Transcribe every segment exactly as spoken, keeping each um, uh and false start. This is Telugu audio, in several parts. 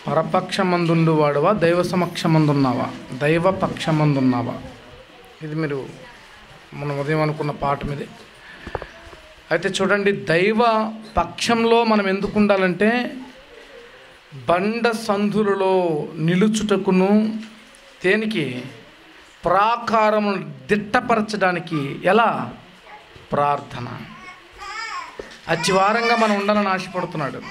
పరపక్షమందుండు వాడువా, దైవ సమక్షమందున్నావా, దైవ పక్షమందున్నావా? ఇది మీరు మనం ఉదయం అనుకున్న పాఠం ఇది. అయితే చూడండి, దైవ పక్షంలో మనం ఎందుకు ఉండాలంటే బండ సంధులలో నిలుచుటకును, దేనికి? ప్రాకారము దిట్టపరచడానికి. ఎలా? ప్రార్థన. అతివారంగా మనం ఉండాలని ఆశపడుతున్నాడు.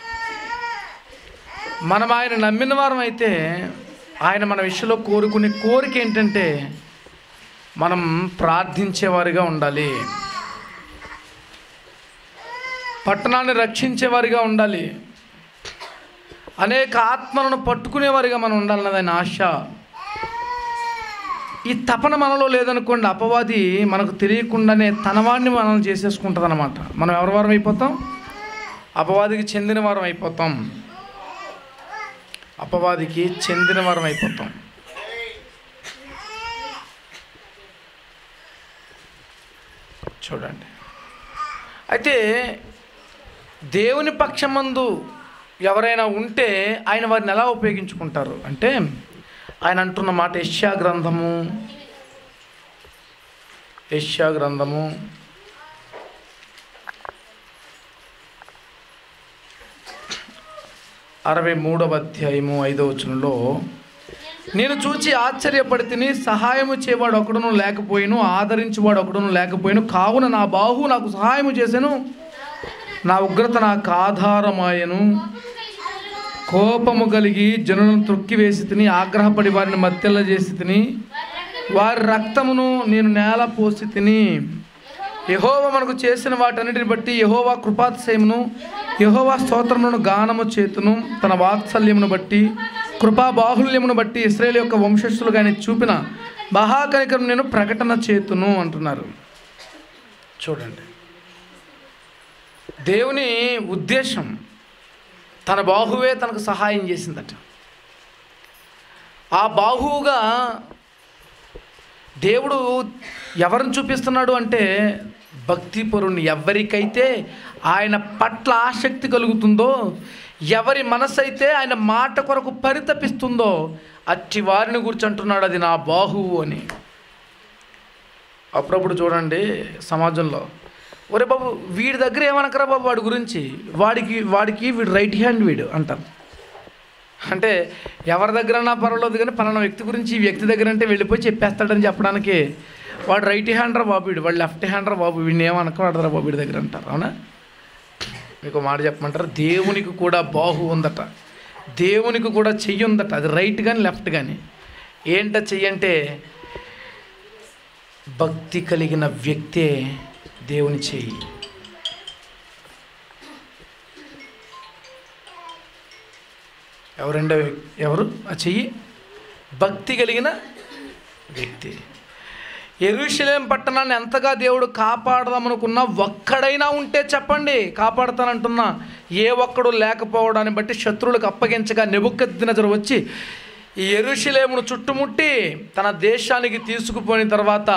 మనం ఆయన నమ్మిన వారం అయితే ఆయన మన విషయంలో కోరుకునే కోరిక ఏంటంటే మనం ప్రార్థించేవారిగా ఉండాలి, పట్టణాన్ని రక్షించేవారిగా ఉండాలి, అనేక ఆత్మలను పట్టుకునేవారిగా మనం ఉండాలన్నది ఆయన ఆశ. ఈ తపన మనలో లేదనుకోండి, అపవాది మనకు తెలియకుండానే తనవాడిని మనం చేసేసుకుంటుంది అన్నమాట. మనం ఎవరి వారం అయిపోతాం? అపవాదికి చెందిన వారం అయిపోతాం. అపవాదికి చెందిన వారం అయిపోతాం. చూడండి, అయితే దేవుని పక్షమందు ఎవరైనా ఉంటే ఆయన వారిని ఎలా ఉపయోగించుకుంటారు అంటే, ఆయన అంటున్న మాట యెషయా గ్రంథము యెషయా గ్రంథము అరవై మూడవ అధ్యాయము ఐదవ వచనంలో, నేను చూచి ఆశ్చర్యపడి తిని, సహాయము చేయవాడు ఒకడును లేకపోయిను, ఆదరించేవాడు ఒకడును లేకపోయిను, కావున నా బాహు నాకు సహాయము చేసెను, నా ఉగ్రత నాకు ఆధారమాయను, కోపము కలిగి జనులను త్రొక్కివేసి తిని, ఆగ్రహపడి వారిని మత్తెల్ల చేసి తిని, వారి రక్తమును నేను నేల పోసి తిని, యెహోవా మనకు చేసిన వాటన్నిటిని బట్టి యెహోవా కృపాతిశయమును, యెహోవా స్తోత్రమును గానము చేతును, తన వాత్సల్యమును బట్టి కృపా బాహుల్యమును బట్టి ఇశ్రాయేలు యొక్క వంశస్థులుగా ఆయన చూపిన మహాకనికరం నేను ప్రకటన చేతును అంటున్నారు. చూడండి, దేవుని ఉద్దేశం తన బాహువే తనకు సహాయం చేసిందట. ఆ బాహువుగా దేవుడు ఎవరిని చూపిస్తున్నాడు అంటే భక్తిపరుని. ఎవరికైతే ఆయన పట్ల ఆసక్తి కలుగుతుందో, ఎవరి మనసు అయితే ఆయన మాట కొరకు పరితపిస్తుందో అట్టి వారిని గురించి అంటున్నాడు అది నా బాహువు అని. అప్పుడప్పుడు చూడండి సమాజంలో, ఒరే బాబు వీడి దగ్గర ఏమనకరా బాబు వాడి గురించి, వాడికి వాడికి వీడు రైట్ హ్యాండ్ వీడు అంటారు. అంటే ఎవరి దగ్గరన్నా పర్వాలేదు కానీ పలానా వ్యక్తి గురించి ఈ వ్యక్తి దగ్గర అంటే వెళ్ళిపోయి చెప్పేస్తాడని చెప్పడానికి, వాడు రైట్ హ్యాండరా బాబు వీడు, వాడు లెఫ్ట్ హ్యాండరా బాబు వీడిని ఏమనకూడదురా బాబు వీడి దగ్గర అంటారు. అవునా? మీకు మాట చెప్పమంటారు, దేవునికి కూడా బాహు ఉందట, దేవునికి కూడా చెయ్యి ఉందట. అది రైట్ కానీ లెఫ్ట్ కానీ. ఏంట చెయ్యి అంటే భక్తి కలిగిన వ్యక్తే దేవుని చెయ్యి. ఎవరంటే ఎవరు ఆ చెయ్యి? భక్తి కలిగిన వ్యక్తి. యెరూషలేం పట్టణాన్ని ఎంతగా దేవుడు కాపాడదామనుకున్నా ఒక్కడైనా ఉంటే చెప్పండి, కాపాడుతానంటున్నా. ఏ ఒక్కడు లేకపోవడాన్ని బట్టి శత్రువులకు అప్పగించగా నెబుకద్నెజరు వచ్చి ఈ యెరూషలేమును చుట్టుముట్టి తన దేశానికి తీసుకుపోయిన తర్వాత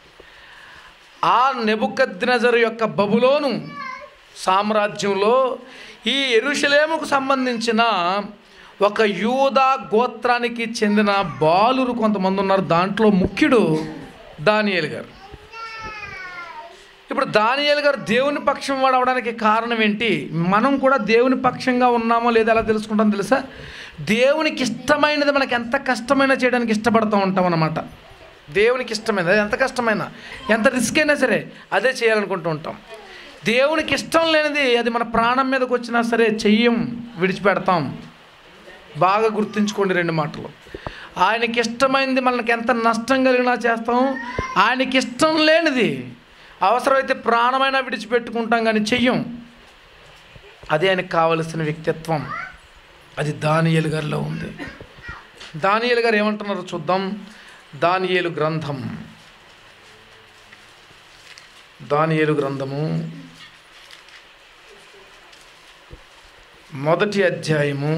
ఆ నెబుకద్నెజరు యొక్క బబులోను సామ్రాజ్యంలో ఈ యెరూషలేముకు సంబంధించిన ఒక యూదా గోత్రానికి చెందిన బాలురు కొంతమంది ఉన్నారు. దాంట్లో ముఖ్యుడు దానియేలు గారు. ఇప్పుడు దానియేలు గారు దేవుని పక్షం వాడు అవడానికి కారణం ఏంటి? మనం కూడా దేవుని పక్షంగా ఉన్నామో లేదో ఎలా తెలుసుకుంటాం తెలుసా? దేవునికి ఇష్టమైనది మనకి ఎంత కష్టమైనా చేయడానికి ఇష్టపడుతూ ఉంటాం అన్నమాట. దేవునికి ఇష్టమైనది అది ఎంత కష్టమైనా, ఎంత రిస్క్ అయినా సరే అదే చేయాలనుకుంటూ ఉంటాం. దేవునికి ఇష్టం లేనిది అది మన ప్రాణం మీదకి వచ్చినా సరే చెయ్యం, విడిచిపెడతాం. బాగా గుర్తుంచుకోండి రెండు మాటలు. ఆయనకి ఇష్టమైనది మనకి ఎంత నష్టం కలిగినా చేస్తాం, ఆయనకి ఇష్టం లేనిది అవసరమైతే ప్రాణమైనా విడిచిపెట్టుకుంటాం కానీ చెయ్యం. అదే ఆయనకు కావలసిన వ్యక్తిత్వం. అది దానియేలు గారిలో ఉంది. దానియేలు గారు ఏమంటున్నారో చూద్దాం. దానియేలు గ్రంథం దానియేలు గ్రంథము మొదటి అధ్యాయము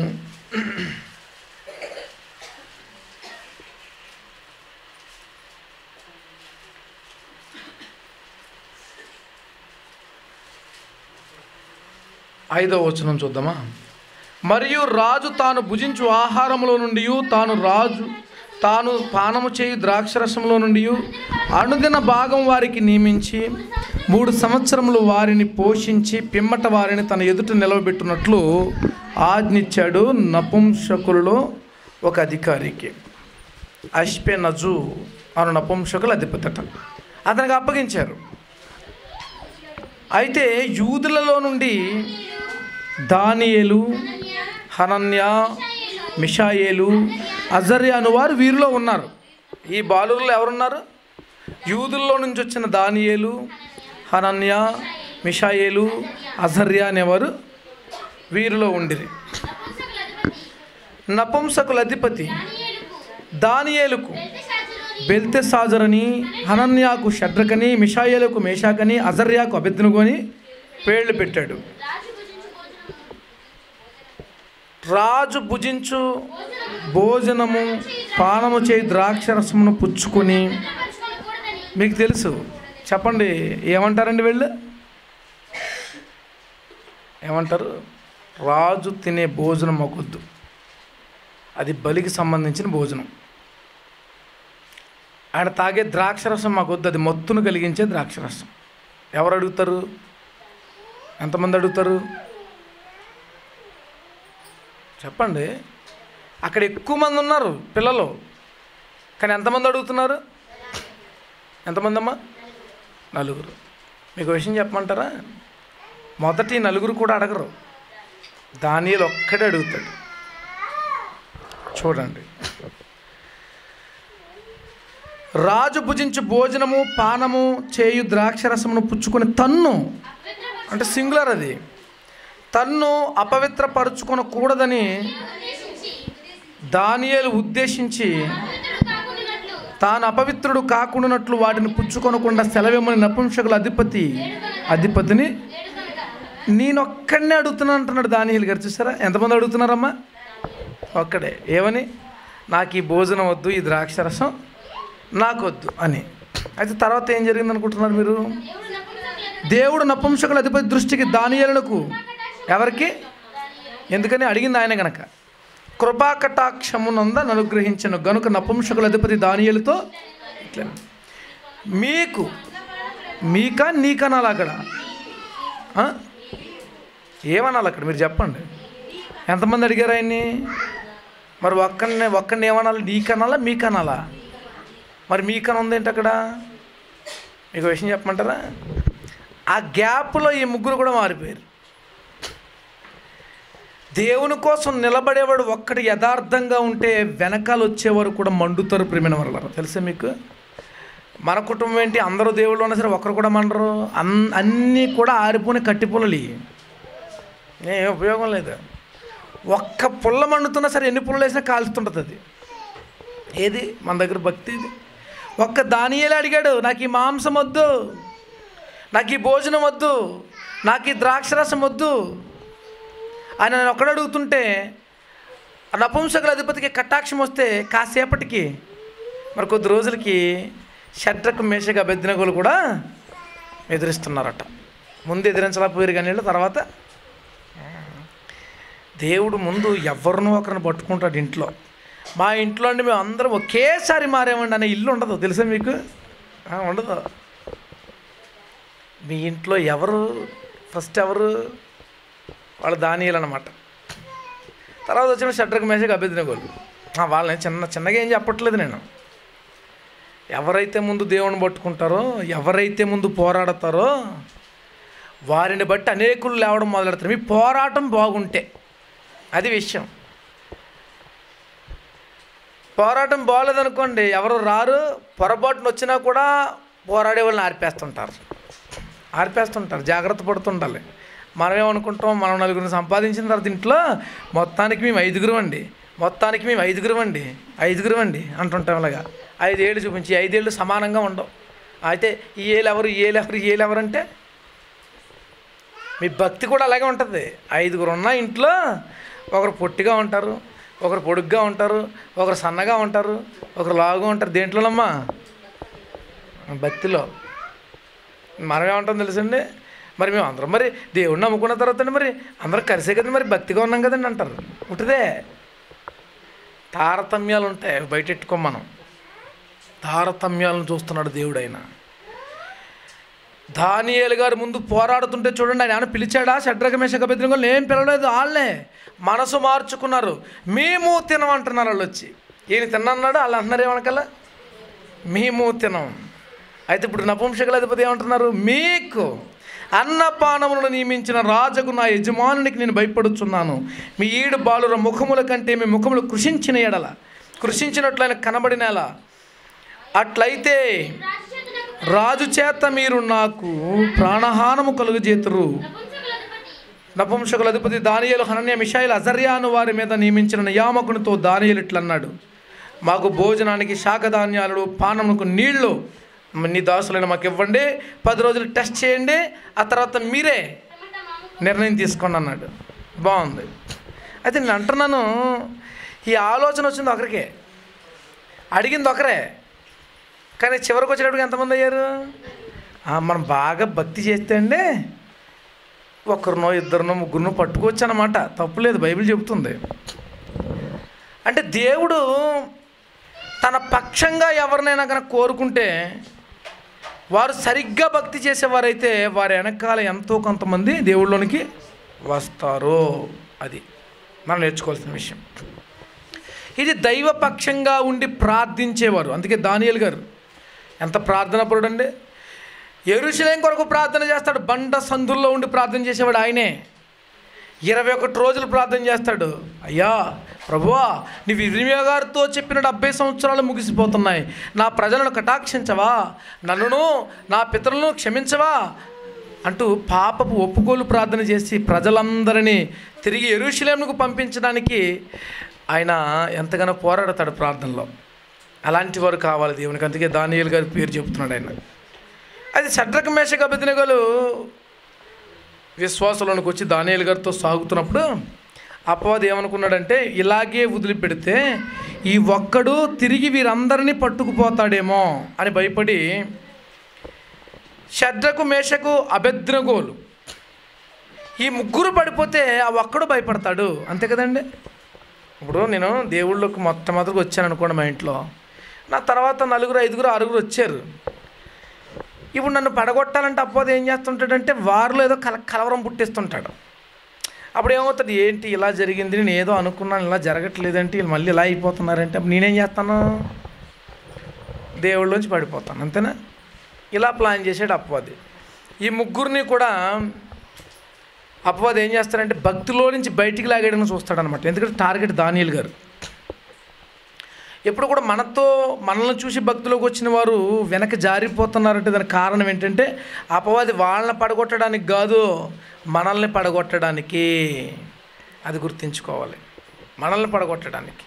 ఐదవ వచనం చూద్దామా? మరియు రాజు తాను భుజించు ఆహారములో నుండి తాను రాజు తాను పానము చేయు ద్రాక్షరసంలో నుండి అనుదిన భాగం వారికి నియమించి మూడు సంవత్సరములు వారిని పోషించి పిమ్మట వారిని తన ఎదుట నిలవబెట్టున్నట్లు ఆజ్ఞిచ్చాడు నపుంసకులలో ఒక అధికారికి. అష్పెనజు అను నపుంసకుల అధిపతట అతనికి అప్పగించారు. అయితే యూదులలో నుండి దానియేలు, హనన్య, మిషాయేలు, అజర్యా అనువారు వీరిలో ఉన్నారు. ఈ బాలురులో ఎవరున్నారు? యూదుల్లో నుంచి వచ్చిన దానియేలు, హనన్య, మిషాయేలు, అజర్యా అనేవారు వీరిలో ఉండిరి. నపుంసకుల అధిపతి దానియేలుకు బెల్తెషాజరని, హనన్యాకు షడ్రకని, మిషాయేలుకు మేషాకని, అజర్యాకు అబేద్నెగో అని పేర్లు పెట్టాడు. రాజు భుజించు భోజనము పానము చేయి ద్రాక్షరసమును పుచ్చుకొని, మీకు తెలుసు చెప్పండి ఏమంటారండి వీళ్ళు? ఏమంటారు? రాజు తినే భోజనం మాకొద్దు, అది బలికి సంబంధించిన భోజనం. ఆయన తాగే ద్రాక్షరసం మాకొద్దు, అది మత్తును కలిగించే ద్రాక్షరసం. ఎవరు అడుగుతారు? ఎంతమంది అడుగుతారు చెప్పండి? అక్కడ ఎక్కువ మంది ఉన్నారు పిల్లలు, కానీ ఎంతమంది అడుగుతున్నారు? ఎంతమంది అమ్మా? నలుగురు. మీకు విషయం చెప్పమంటారా? మొదటి నలుగురు కూడా అడగరు, దానియేలు ఒక్కడే అడుగుతాడు. చూడండి, రాజు భుజించు భోజనము పానము చేయు ద్రాక్షరసమును పుచ్చుకొని తన్ను, అంటే సింగులర్, అది తన్ను అపవిత్రపరుచుకొనకూడదని దానియేలు ఉద్దేశించి తాను అపవిత్రుడు కాకుండానట్లు వాటిని పుచ్చుకొనకుండా సెలవిమ్మని నపుంసకుల అధిపతి అధిపతిని నేనొక్కడనే అడుగుతున్నాను అంటున్నాడు దానియేలు గారు. చూసారా ఎంతమంది అడుగుతున్నారమ్మా? ఒక్కడే. ఏమని? నాకు ఈ భోజనం వద్దు, ఈ ద్రాక్షరసం నాకొద్దు అని. అయితే తర్వాత ఏం జరిగింది అనుకుంటున్నారు మీరు? దేవుడు నపుంసకుల అధిపతి దృష్టికి దానియేలునకు, ఎవరికి? ఎందుకని అడిగింది ఆయన గనక, కృపాకటాక్షమునంద అనుగ్రహించను గనుక నపుంసకుల అధిపతి దానియేలుతో ఇట్లా, మీకు మీకా నీకనాలి అక్కడ? ఏమనాలి అక్కడ మీరు చెప్పండి? ఎంతమంది అడిగారు ఆయన్ని? మరి ఒక్కడిని ఒక్కడిని ఏమనాలి? నీకనాలా మీకనాలా? మరి మీకన ఉంది ఏంటి అక్కడ? మీకు విషయం చెప్పమంటారా? ఆ గ్యాప్లో ఈ ముగ్గురు కూడా మారిపోయారు. దేవుని కోసం నిలబడేవాడు ఒక్కటి యథార్థంగా ఉంటే వెనకాల వచ్చేవారు కూడా మండుతారు. ప్రేమైన వల్ల తెలుసా మీకు? మన కుటుంబం ఏంటి, అందరూ దేవుళ్ళు ఉన్నా సరే ఒక్కరు కూడా మండరు. అన్ అన్నీ కూడా ఆరిపోని కట్టి పుల్లలు, ఏం ఉపయోగం లేదు. ఒక్క పుల్ల మండుతున్నా సరే ఎన్ని పుల్లలు వేసినా కాల్చుతుంటుంది అది. ఏది మన దగ్గర భక్తి? ఇది ఒక్క దానియేలు అడిగాడు, నాకు ఈ మాంసం వద్దు, నాకు ఈ భోజనం వద్దు, నాకు ఈ ద్రాక్షరసం వద్దు ఆయన నేను ఒక్కడ అడుగుతుంటే నపుంసకుల అధిపతికి కటాక్షం వస్తే కాసేపటికి మరి కొద్ది రోజులకి షడ్రకు మేషకు అబేద్నెగోలు కూడా ఎదిరిస్తున్నారట. ముందు ఎదిరించలేకపోయారు కానీ తర్వాత దేవుడు ముందు ఎవరినో ఒకరిని పట్టుకుంటాడు ఇంట్లో. మా ఇంట్లో అండి మేము అందరం ఒకేసారి మారేమండి అనే ఇల్లు ఉండదు తెలుసా మీకు? ఉండదు. మీ ఇంట్లో ఎవరు ఫస్ట్? ఎవరు? వాళ్ళు దానియేలు అన్నమాట. తర్వాత వచ్చిన షడ్రకు మేషకు అబేద్నెగోలు. వాళ్ళని చిన్న చిన్నగా ఏం చెప్పట్లేదు నేను. ఎవరైతే ముందు దేవుని పట్టుకుంటారో, ఎవరైతే ముందు పోరాడతారో వారిని బట్టి అనేకులు లేవడం మొదలెడతారు. మీ పోరాటం బాగుంటే అది విషయం. పోరాటం బాగోలేదనుకోండి ఎవరు రారు. పొరపాటున వచ్చినా కూడా పోరాడే వాళ్ళని ఆర్పేస్తుంటారు ఆర్పేస్తుంటారు జాగ్రత్త పడుతుండాలి. మనమేమనుకుంటాం, మనం నలుగురిని సంపాదించిన తర్వాత ఇంట్లో మొత్తానికి మేము ఐదుగురు అండి మొత్తానికి మేము ఐదుగురు అండి ఐదుగురు అండి అంటుంటాం. ఇలాగా ఐదేళ్ళు చూపించి ఐదేళ్ళు సమానంగా ఉండవు. అయితే ఈ ఏళ్ళు ఎవరు ఈ ఏళ్ళు ఎవరు ఈ ఏళ్ళు ఎవరంటే మీ భక్తి కూడా అలాగే ఉంటుంది. ఐదుగురు ఉన్న ఇంట్లో ఒకరు పొట్టిగా ఉంటారు, ఒకరు పొడుగ్గా ఉంటారు, ఒకరు సన్నగా ఉంటారు, ఒకరు లావుగా ఉంటారు. దేంట్లోనమ్మా? భక్తిలో. మనమేమంటాం తెలుసండి, మరి మేము అందరం మరి దేవుడిని నమ్ముకున్న తర్వాత మరి అందరం కలిసే కదా మరి భక్తిగా ఉన్నాం కదండి అంటారు. ఉంటుందే, తారతమ్యాలు ఉంటాయి, బయట ఎట్టుకోం మనం. తారతమ్యాలను చూస్తున్నాడు దేవుడైనా. దానియేలు గారు ముందు పోరాడుతుంటే చూడండి, ఆయన ఏమైనా పిలిచాడా? షడ్రక మేషక అబేద్నెగోలను ఏం పిలవలేదు, వాళ్ళే మనసు మార్చుకున్నారు. మేము తినమంటున్నారు వాళ్ళు వచ్చి. ఈయన తిన్నన్నాడు, వాళ్ళు అంటున్నారు ఏమనకల్లా మేము తినం. అయితే ఇప్పుడు నపుంసకుల అధిపతి ఏమంటున్నారు? మీకు అన్నపానములను నియమించిన రాజుకు నా యజమానునికి నేను భయపడుచున్నాను. మీ ఈడు బాలుర ముఖముల కంటే మీ ముఖములు కృషించిన ఎడల కృషించినట్లయిన కనబడినేలా అట్లయితే రాజు చేత మీరు నాకు ప్రాణహానము కలుగజేతురు. నపుంసకుల అధిపతి దానియేలు హనన్యా మిషాయిల్ అజర్యాను వారి మీద నియమించిన నియామకునితో దానియేలు ఇట్లన్నాడు, మాకు భోజనానికి శాకధాన్యాలు, పానమునకు నీళ్లు నీ దాసులైన మాకు ఇవ్వండి, పది రోజులు టెస్ట్ చేయండి, ఆ తర్వాత మీరే నిర్ణయం తీసుకోండి అన్నాడు. బాగుంది. అయితే నేను అంటున్నాను, ఈ ఆలోచన వచ్చింది ఒకరికే, అడిగింది ఒకరే, కానీ చివరికి వచ్చేటప్పటికి ఎంతమంది అయ్యారు? మనం బాగా భక్తి చేస్తే అండి ఒకరినో ఇద్దరినో ముగ్గురునో పట్టుకోవచ్చు అన్నమాట. తప్పులేదు, బైబిల్ చెబుతుంది. అంటే దేవుడు తన పక్షంగా ఎవరినైనా కనుక కోరుకుంటే వారు సరిగ్గా భక్తి చేసేవారైతే వారి వెనకాల ఎంతో కొంతమంది దేవుళ్ళలోనికి వస్తారు. అది మనం నేర్చుకోవాల్సిన విషయం. ఇది దైవపక్షంగా ఉండి ప్రార్థించేవారు. అందుకే దానియేలు గారు ఎంత ప్రార్థనాపరుడు అండి. యెరూషలేం కొరకు ప్రార్థన చేస్తాడు, బండ సందుల్లో ఉండి ప్రార్థన చేసేవాడు ఆయనే. ఇరవై ఒకటి రోజులు ప్రార్థన చేస్తాడు. అయ్యా ప్రభువా, నీవు ఇర్మియా గారితో చెప్పిన డెబ్బై సంవత్సరాలు ముగిసిపోతున్నాయి, నా ప్రజలను కటాక్షించవా, నన్నును నా పితరులను క్షమించవా అంటూ పాపపు ఒప్పుకోలు ప్రార్థన చేసి ప్రజలందరినీ తిరిగి యెరూషలేముకు పంపించడానికి ఆయన ఎంతగానో పోరాడతాడు ప్రార్థనలో. అలాంటి వారు కావాలి దేవునికి. అందుకే దానియేలు గారి పేరు చెబుతున్నాడు ఆయన. అది షడ్రక మేషక అబేద్నెగోలు విశ్వాసంలోనికి వచ్చి దానియేలు గారితో సాగుతున్నప్పుడు అపవాది ఏమనుకున్నాడంటే, ఇలాగే వదిలిపెడితే ఈ ఒక్కడు తిరిగి వీరందరినీ పట్టుకుపోతాడేమో అని భయపడి షడ్రకు మేషకు అబేద్నెగోలు ఈ ముగ్గురు పడిపోతే ఆ ఒక్కడు భయపడతాడు. అంతే కదండి. ఇప్పుడు నేను దేవుళ్ళకు మొట్టమొదటికి వచ్చాను అనుకోండి, మా ఇంట్లో నా తర్వాత నలుగురు ఐదుగురు ఆరుగురు వచ్చారు. ఇప్పుడు నన్ను పడగొట్టాలంటే అప్పోది ఏం చేస్తుంటాడంటే వారిలో ఏదో కల కలవరం పుట్టిస్తుంటాడు. అప్పుడు ఏమవుతుంది, ఏంటి ఇలా జరిగింది, నేను ఏదో అనుకున్నాను ఇలా జరగట్లేదంటే వీళ్ళు మళ్ళీ ఇలా అయిపోతున్నారంటే అప్పుడు నేనేం చేస్తాను, దేవుళ్ళలోంచి పడిపోతాను. అంతేనా? ఇలా ప్లాన్ చేసాడు అప్పవాది. ఈ ముగ్గురిని కూడా అపవాది ఏం చేస్తారంటే భక్తిలో నుంచి బయటికి లాగేయడానికి చూస్తాడనమాట. ఎందుకంటే టార్గెట్ దానియేలు గారు. ఎప్పుడు కూడా మనతో మనల్ని చూసి భక్తిలోకి వచ్చిన వారు వెనక జారిపోతున్నారంటే దానికి కారణం ఏంటంటే అపవాది వాళ్ళని పడగొట్టడానికి కాదు, మనల్ని పడగొట్టడానికి. అది గుర్తుంచుకోవాలి, మనల్ని పడగొట్టడానికి.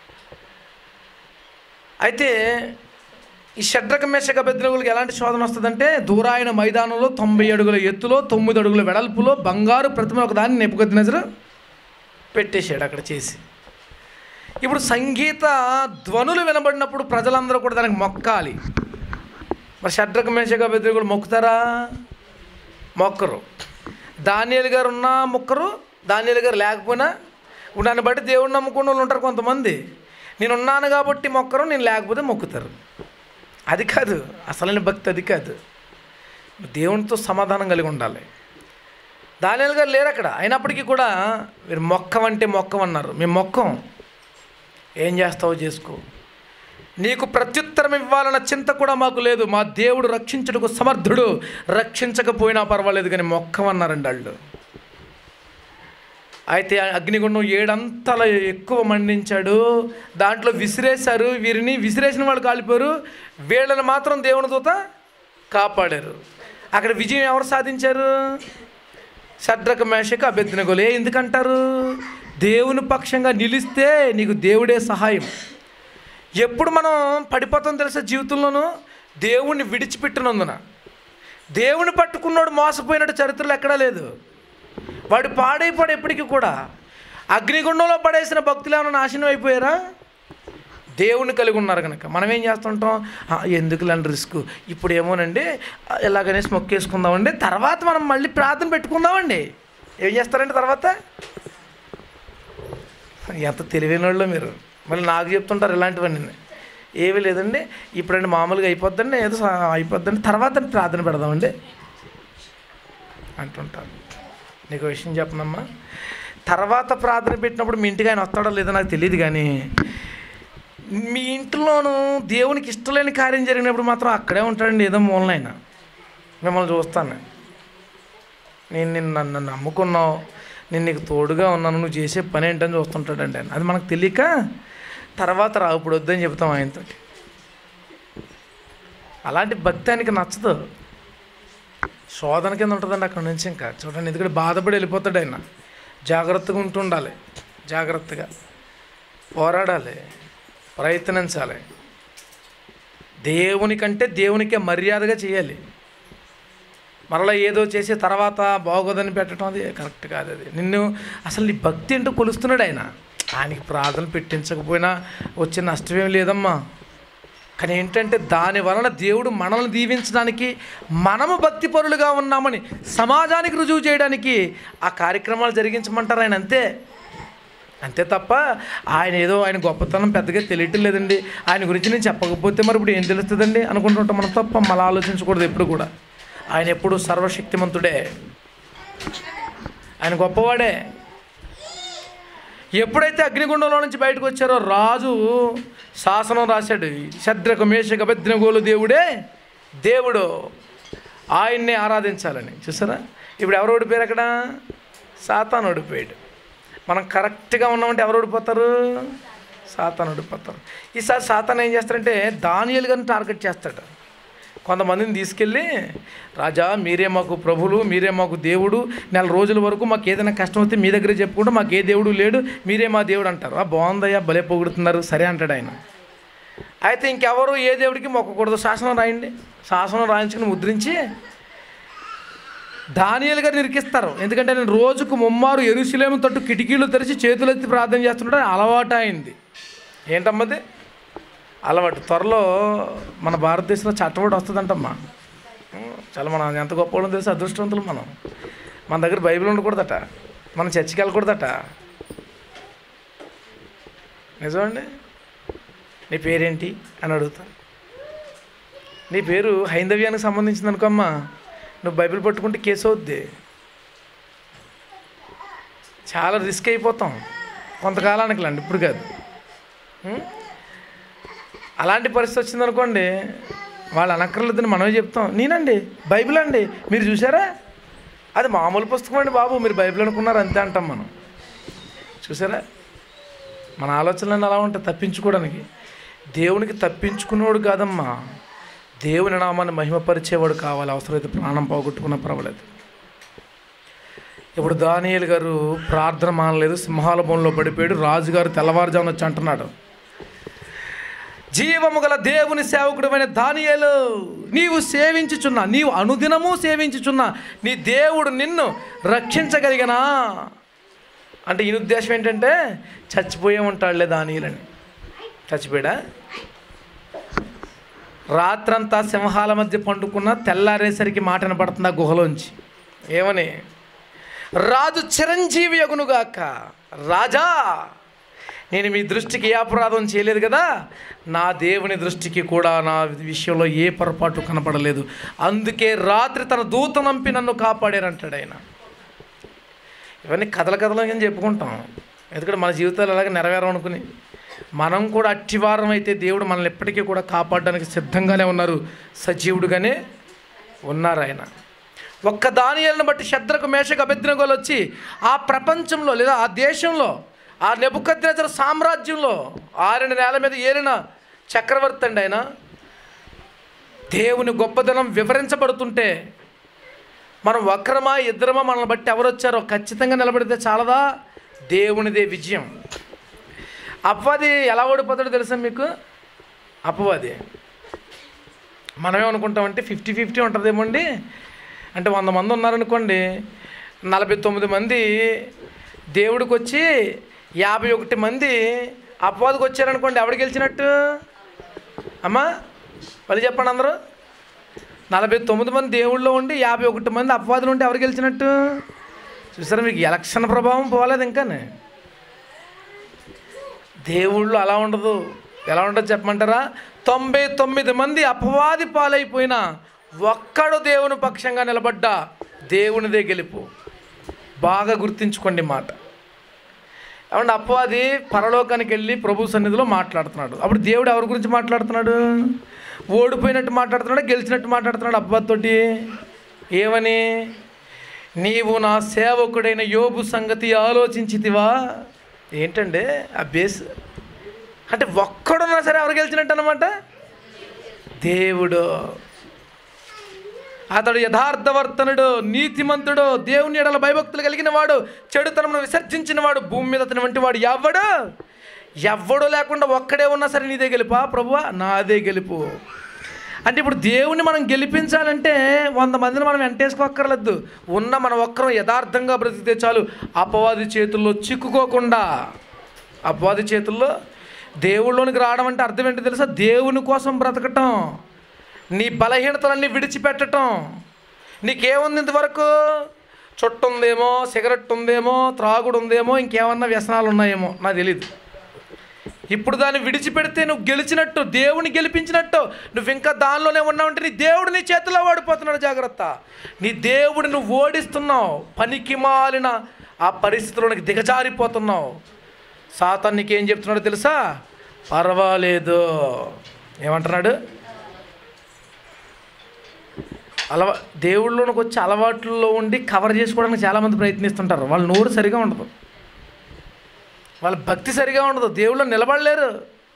అయితే ఈ షడ్రక మేషక అబేద్నెగోలకు ఎలాంటి శోధన వస్తుందంటే, దూరాయన మైదానంలో తొంభై అడుగుల ఎత్తులో తొమ్మిది అడుగుల వెడల్పులో బంగారు ప్రతిమ ఒక దాన్ని నెబుకద్నెజరు పెట్టేశాడు అక్కడ చేసి. ఇప్పుడు సంగీత ధ్వనులు వినబడినప్పుడు ప్రజలందరూ కూడా దానికి మొక్కాలి. మరి షడ్రక మేషక అబేద్నెగోలు మొక్కుతారా? మొక్కరు. దానియేలు గారు ఉన్నా మొక్కరు, దానియేలు గారు లేకపోయినా. ఇప్పుడు నన్ను బట్టి దేవుడిని నమ్ముకున్న వాళ్ళు ఉంటారు కొంతమంది. నేను ఉన్నాను కాబట్టి మొక్కరు, నేను లేకపోతే మొక్కుతారు. అది కాదు అసలైన భక్తి, అది కాదు. దేవునితో సమాధానం కలిగి ఉండాలి. దానియేలు గారు లేరు అక్కడ, అయినప్పటికీ కూడా మీరు మొక్కమంటే మొక్కమన్నారు. మేము మొక్కం, ఏం చేస్తావో చేసుకో, నీకు ప్రత్యుత్తరం ఇవ్వాలన్న చింత కూడా మాకు లేదు, మా దేవుడు రక్షించుటకు సమర్థుడు, రక్షించకపోయినా పర్వాలేదు కానీ మొక్కమన్నారండి వాళ్ళు. అయితే అగ్నిగుండం ఏడంతల ఎక్కువ మండించాడు, దాంట్లో విసిరేశారు. వీరిని విసిరేసిన వాళ్ళు కాలిపోయారు, వీళ్ళని మాత్రం దేవుని దూత కాపాడారు. అక్కడ విజయం ఎవరు సాధించారు? షడ్రక మేషక అబేద్నెగోలు. ఎందుకంటారు? దేవుని పక్షంగా నిలిస్తే నీకు దేవుడే సహాయం. ఎప్పుడు మనం పడిపోతాం తెలుసా జీవితంలోనూ? దేవుణ్ణి విడిచిపెట్టినందున. దేవుని పట్టుకున్నాడు మోసపోయినట్టు చరిత్రలో ఎక్కడా లేదు. వాడు పాడైపోయాడు ఎప్పటికీ కూడా. అగ్నిగుండంలో పడేసిన భక్తులు ఏమైనా నాశనం అయిపోయారా? దేవుని కలిగి ఉన్నారు కనుక మనం ఏం చేస్తుంటాం, ఎందుకు లాంటి రిస్క్, ఇప్పుడు ఏమోనండి ఎలాగనేసి మొక్కేసుకుందామండి, తర్వాత మనం మళ్ళీ ప్రార్థన పెట్టుకుందామండి. ఏం చేస్తారండి తర్వాత? ఎంత తెలివైన వాళ్ళు మీరు. మళ్ళీ నాకు చెప్తుంటారు ఇలాంటివన్నీ. ఏమీ లేదండి ఇప్పుడండి మామూలుగా అయిపోద్దండి, ఏదో అయిపోద్దండి, తర్వాత ప్రార్థన పెడదామండి అంటుంటారు. నీకు విషయం చెప్పనమ్మా, తర్వాత ప్రార్థన పెట్టినప్పుడు మీ ఇంటికి ఆయన వస్తాడో లేదో నాకు తెలియదు, కానీ మీ ఇంట్లోనూ దేవునికి ఇష్టం లేని కార్యం జరిగినప్పుడు మాత్రం అక్కడే ఉంటాడండి, ఏదో మూలనైనా మిమ్మల్ని చూస్తాను. నేను నిన్ను నన్ను నమ్ముకున్నావు, నేను నీకు తోడుగా ఉన్నాను, నువ్వు చేసే పని ఏంటని చూస్తుంటాడండి ఆయన. అది మనకు తెలియక తర్వాత రా ఇప్పుడు వద్దని చెప్తాం ఆయనతో. అలాంటి భక్తి ఆయనకి నచ్చదు, శోధన కింద ఉంటుందండి అక్కడ నుంచి. ఇంకా చూడండి, ఎందుకంటే బాధపడి వెళ్ళిపోతాడు ఆయన. జాగ్రత్తగా ఉంటుండాలి, జాగ్రత్తగా పోరాడాలి, ప్రయత్నించాలి. దేవునికంటే దేవునికే మర్యాదగా చేయాలి. మరలా ఏదో చేసి తర్వాత బాగోదని పెట్టడం అది కరెక్ట్ కాదు. అది నిన్ను అసలు నీ భక్తి ఏంటో కొలుస్తున్నాడు ఆయన. ఆయనకి ప్రార్థన పెట్టించకపోయినా వచ్చే నష్టమేం లేదమ్మా. కానీ ఏంటంటే దాని వలన దేవుడు మనల్ని దీవించడానికి, మనము భక్తి పరులుగా ఉన్నామని సమాజానికి రుజువు చేయడానికి ఆ కార్యక్రమాలు జరిగించమంటారు ఆయన. అంతే అంతే తప్ప ఆయన ఏదో ఆయన గొప్పతనం పెద్దగా తెలియటం లేదండి, ఆయన గురించి నేను చెప్పకపోతే మరి ఇప్పుడు ఏం తెలుస్తుందండి అనుకుంటుంటాం మనం. తప్ప మళ్ళీ ఆలోచించకూడదు ఎప్పుడు కూడా. ఆయన ఎప్పుడు సర్వశక్తిమంతుడే, ఆయన గొప్పవాడే. ఎప్పుడైతే అగ్నిగుండంలో నుంచి బయటకు వచ్చారో రాజు శాసనం రాశాడు, శద్రకు మేషకు అబేద్నెగోలు దేవుడే దేవుడు, ఆయన్నే ఆరాధించాలని. చూసారా, ఇప్పుడు ఎవరు ఓడిపోయారు అక్కడ? సాతాను ఓడిపోయాడు. మనం కరెక్ట్గా ఉన్నామంటే ఎవరు ఓడిపోతారు? సాతాను ఓడిపోతారు. ఈసారి సాతాను ఏం చేస్తారంటే దానియేలు గారిని టార్గెట్ చేస్తాడు. కొంతమందిని తీసుకెళ్ళి, రాజా మీరే మాకు ప్రభులు, మీరే మాకు దేవుడు, నెల రోజుల వరకు మాకు ఏదైనా కష్టం వస్తే మీ దగ్గరే చెప్పుకుంటూ మాకు ఏ దేవుడు లేడు, మీరే మా దేవుడు అంటారు. ఆ బాగుందయ్యా, భలే పొగుడుతున్నారు, సరే అంటాడు ఆయన. అయితే ఇంకెవరు ఏ దేవుడికి మొక్కకూడదు, శాసనం రాయండి. శాసనం రాయించుకుని ముద్రించి దానియేలు గారిని ఇరికిస్తారు. ఎందుకంటే నేను రోజుకు ముమ్మారు యెరూషలేము తట్టు కిటికీలు తెరిచి చేతులెత్తి ప్రార్థన చేస్తుంటే అలవాటు అయింది. ఏంటమ్మది అలవాటు. త్వరలో మన భారతదేశంలో చట్టబడి వస్తుందంటమ్మా. చాలా మనం ఎంత గొప్ప వాళ్ళని తెలిసి అదృష్టవంతులు మనం. మన దగ్గర బైబిల్ ఉండకూడదట, మనం చర్చికి వెళ్ళకూడదట. నిజమండి. నీ పేరేంటి అని అడుగుతా. నీ పేరు హైందవ్యానికి సంబంధించింది అనుకోమ్మా, నువ్వు బైబిల్ పట్టుకుంటే కేసు అవుద్ది. చాలా రిస్క్ అయిపోతాం కొంతకాలానికి లాంటి, ఇప్పుడు కాదు. అలాంటి పరిస్థితి వచ్చిందనుకోండి, వాళ్ళు అనక్కర్లేదని మనమే చెప్తాం. నేనండి బైబిల్ అండి, మీరు చూసారా, అది మామూలు పుస్తకం అండి బాబు, మీరు బైబిల్ అనుకున్నారు అంతే అంటాం మనం. చూసారా, మన ఆలోచనలన్నీ అలా ఉంటాయి తప్పించుకోవడానికి. దేవునికి తప్పించుకునేవాడు కాదమ్మా, దేవుని నామాన్ని మహిమపరిచేవాడు కావాలి. అవసరమైతే ప్రాణం పోగొట్టుకున్న పర్వాలేదు. ఇప్పుడు దానియేలు గారు ప్రార్థన మానలేదు, సింహాల బోన్లో పడిపోయాడు. రాజుగారు తెల్లవారుజామున వచ్చి అంటున్నాడు, జీవము గల దేవుని సేవకుడమైన దానియేలు, నీవు సేవించుచున్నా, నీవు అనుదినము సేవించుచున్నా నీ దేవుడు నిన్ను రక్షించగలిగనా అంటే ఈయన ఉద్దేశం ఏంటంటే చచ్చిపోయే ఉంటాడులే దానియేలని. చచ్చిపోయాడా? రాత్రంతా సింహాల మధ్య పండుకున్న తెల్లారేసరికి మాట వినపడుతుంది ఆ గుహలోంచి. ఏమని? రాజు చిరంజీవి యగునుగాక. రాజా, నేను మీ దృష్టికి ఏ అపరాధం చేయలేదు కదా, నా దేవుని దృష్టికి కూడా నా విషయంలో ఏ పొరపాటు కనపడలేదు, అందుకే రాత్రి తన దూత నంపి నన్ను కాపాడారంటాడు ఆయన. ఇవన్నీ కథల కథలు అని చెప్పుకుంటాం, ఎందుకంటే మన జీవితాలు అలాగే నెరవేరనుకుని. మనం కూడా అట్టివారం అయితే దేవుడు మనల్ని ఎప్పటికీ కూడా కాపాడడానికి సిద్ధంగానే ఉన్నారు, సజీవుడుగానే ఉన్నారు ఆయన. ఒక్క దానియేలును బట్టి శద్రకు మేషకు అబేద్నెగోలు వచ్చి ఆ ప్రపంచంలో లేదా ఆ దేశంలో ఆ నెబుకద్నెజరు సామ్రాజ్యంలో ఆరిన నేల మీద ఏలిన చక్రవర్తి అండి ఆయన. దేవుని గొప్పదనం వివరించబడుతుంటే మనం వక్రమా ఇద్దరమా మనల్ని బట్టి ఎవరు వచ్చారో ఖచ్చితంగా నిలబడితే చాలదా? దేవునిదే విజయం. అపవాది ఎలా ఓడిపోతాడో తెలుసా మీకు? అపవాది మనమేమనుకుంటామంటే ఫిఫ్టీ ఫిఫ్టీ ఉంటుందేమో అండి. అంటే వంద మంది ఉన్నారనుకోండి, నలభై తొమ్మిది మంది దేవుడికి వచ్చి యాభై ఒకటి మంది అపవాదికి వచ్చారనుకోండి, ఎవడు గెలిచినట్టు? అమ్మా మళ్ళీ చెప్పండి అందరూ. నలభై తొమ్మిది మంది దేవుళ్ళలో ఉండి యాభై ఒకటి మంది అపవాదులు ఉంటే ఎవరు గెలిచినట్టు? చూసారా, మీకు ఎలక్షన్ ప్రభావం పోలేదు ఇంకానే. దేవుళ్ళు అలా ఉండదు. ఎలా ఉండదు చెప్పమంటారా? తొంభై తొమ్మిది మంది అపవాది పాలైపోయినా ఒక్కడు దేవుని పక్షంగా నిలబడ్డా దేవునిదే గెలుపు. బాగా గుర్తించుకోండి మాట. ఏమంటే అపవాది పరలోకానికి వెళ్ళి ప్రభు సన్నిధిలో మాట్లాడుతున్నాడు. అప్పుడు దేవుడు ఎవరి గురించి మాట్లాడుతున్నాడు? ఓడిపోయినట్టు మాట్లాడుతున్నాడు, గెలిచినట్టు మాట్లాడుతున్నాడు అపవాదితోటి. ఏమని? నీవు నా సేవకుడైన యోబు సంగతి ఆలోచించితివా? ఏంటండి ఆ బేస్ అంటే? ఒక్కడున్నా సరే ఎవరు గెలిచినట్టు అన్నమాట? దేవుడు. అతడు యథార్థవర్తనుడు, నీతిమంతుడు, దేవుని ఎడల భయభక్తులు కలిగిన వాడు, చెడుతనమును విసర్జించిన వాడు, భూమి మీద అతని వంటి వాడు ఎవ్వడు ఎవ్వడు లేకుండా ఒక్కడే ఉన్నా సరే నీదే గెలుపా ప్రభువా? నాదే గెలుపు. అంటే ఇప్పుడు దేవుని మనం గెలిపించాలంటే వంద మందిని మనం వెంటేసుకోక్కర్లేదు. ఉన్న మన ఒక్కరం యథార్థంగా బ్రతికితే చాలు. అపవాది చేతుల్లో చిక్కుకోకుండా, అపవాది చేతుల్లో దేవుళ్ళలోనికి రావడం అంటే అర్థం ఏంటో తెలుసా? దేవుని కోసం బ్రతకటం, నీ బలహీనతలన్నీ విడిచిపెట్టడం. నీకేముంది ఇంతవరకు? చుట్టు ఉందేమో, సిగరెట్ ఉందేమో, త్రాగుడు ఉందేమో, ఇంకేమన్నా వ్యసనాలు ఉన్నాయేమో నాకు తెలీదు. ఇప్పుడు దాన్ని విడిచిపెడితే నువ్వు గెలిచినట్టు, దేవుని గెలిపించినట్టు. నువ్వు ఇంకా దానిలోనే ఉన్నావంటే నీ దేవుడు నీ చేతిలో ఓడిపోతున్నాడు. జాగ్రత్త, నీ దేవుడు నువ్వు ఓడిస్తున్నావు. పనికి మాలిన ఆ పరిస్థితిలోనికి దిగజారిపోతున్నావు. సాతాను నీకేం చెప్తున్నాడో తెలుసా? పర్వాలేదు. ఏమంటున్నాడు? అలవా దేవుళ్ళలోనికి వచ్చి అలవాట్లలో ఉండి కవర్ చేసుకోవడానికి చాలామంది ప్రయత్నిస్తుంటారు. వాళ్ళ నోరు సరిగా ఉండదు, వాళ్ళ భక్తి సరిగా ఉండదు, దేవుళ్ళు నిలబడలేరు.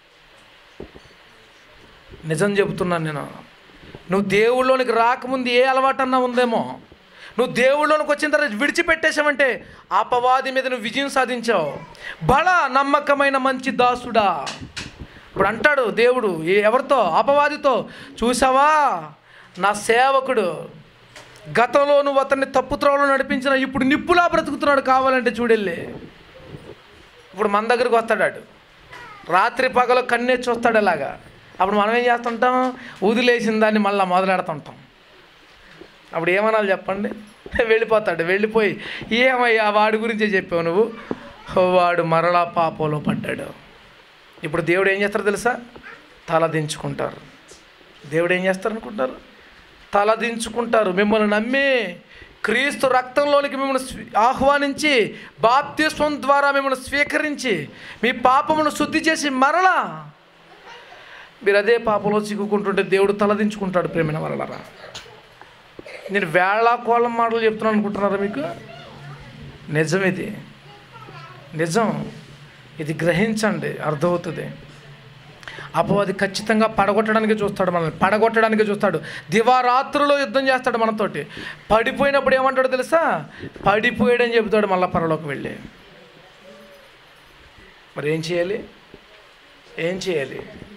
నిజం చెబుతున్నాను నేను. నువ్వు దేవుళ్ళలోనికి రాకముందు ఏ అలవాటన్నా ఉందేమో, నువ్వు దేవుళ్ళలోనికి వచ్చిన తర్వాత విడిచిపెట్టేశావంటే అపవాది మీద నువ్వు విజయం సాధించావు. బల నమ్మకమైన మంచి దాసుడా. ఇప్పుడు అంటాడు దేవుడు ఎవరితో? అపవాదితో. చూసావా, నా సేవకుడు గతంలో నువ్వు అతన్ని తప్పు త్రోవలో నడిపించిన, ఇప్పుడు నిప్పులా బ్రతుకుతున్నాడు. కావాలంటే చూడెళ్ళి. ఇప్పుడు మన దగ్గరికి వస్తాడు, రాత్రి పగలు కన్నెచ్చి వస్తాడు అలాగా. అప్పుడు మనం ఏం చేస్తుంటాం? వదిలేసిన దాన్ని మళ్ళీ మొదలెడుతుంటాం. అప్పుడు ఏమనాలి చెప్పండి? వెళ్ళిపోతాడు. వెళ్ళిపోయి ఏమయ్యా వాడి గురించే చెప్పావు నువ్వు, వాడు మరలా పాపంలో పడ్డాడు. ఇప్పుడు దేవుడు ఏం చేస్తారో తెలుసా? తలదించుకుంటారు. దేవుడు ఏం చేస్తారు అనుకుంటారు? తలదించుకుంటారు. మిమ్మల్ని నమ్మి క్రీస్తు రక్తంలోనికి మిమ్మల్ని ఆహ్వానించి బాప్తిస్మం ద్వారా మిమ్మల్ని స్వీకరించి మీ పాపమును శుద్ధి చేసి మరలా మీరు అదే పాపంలో చిక్కుకుంటుంటే దేవుడు తలదించుకుంటాడు. ప్రేమైన వలరా, నేను వేళ కోలం మాటలు చెప్తున్నాను అనుకుంటున్నారా మీకు? నిజం, ఇది నిజం. ఇది గ్రహించండి, అర్థమవుతుంది. అపవాది ఖచ్చితంగా పడగొట్టడానికి చూస్తాడు, మనల్ని పడగొట్టడానికి చూస్తాడు. దివారాత్రులో యుద్ధం చేస్తాడు మనతోటి. పడిపోయినప్పుడు ఏమంటాడు తెలుసా? పడిపోయాడని చెబుతాడు మళ్ళీ పరలోకి వెళ్ళి. మరి ఏం చేయాలి? ఏం చేయాలి?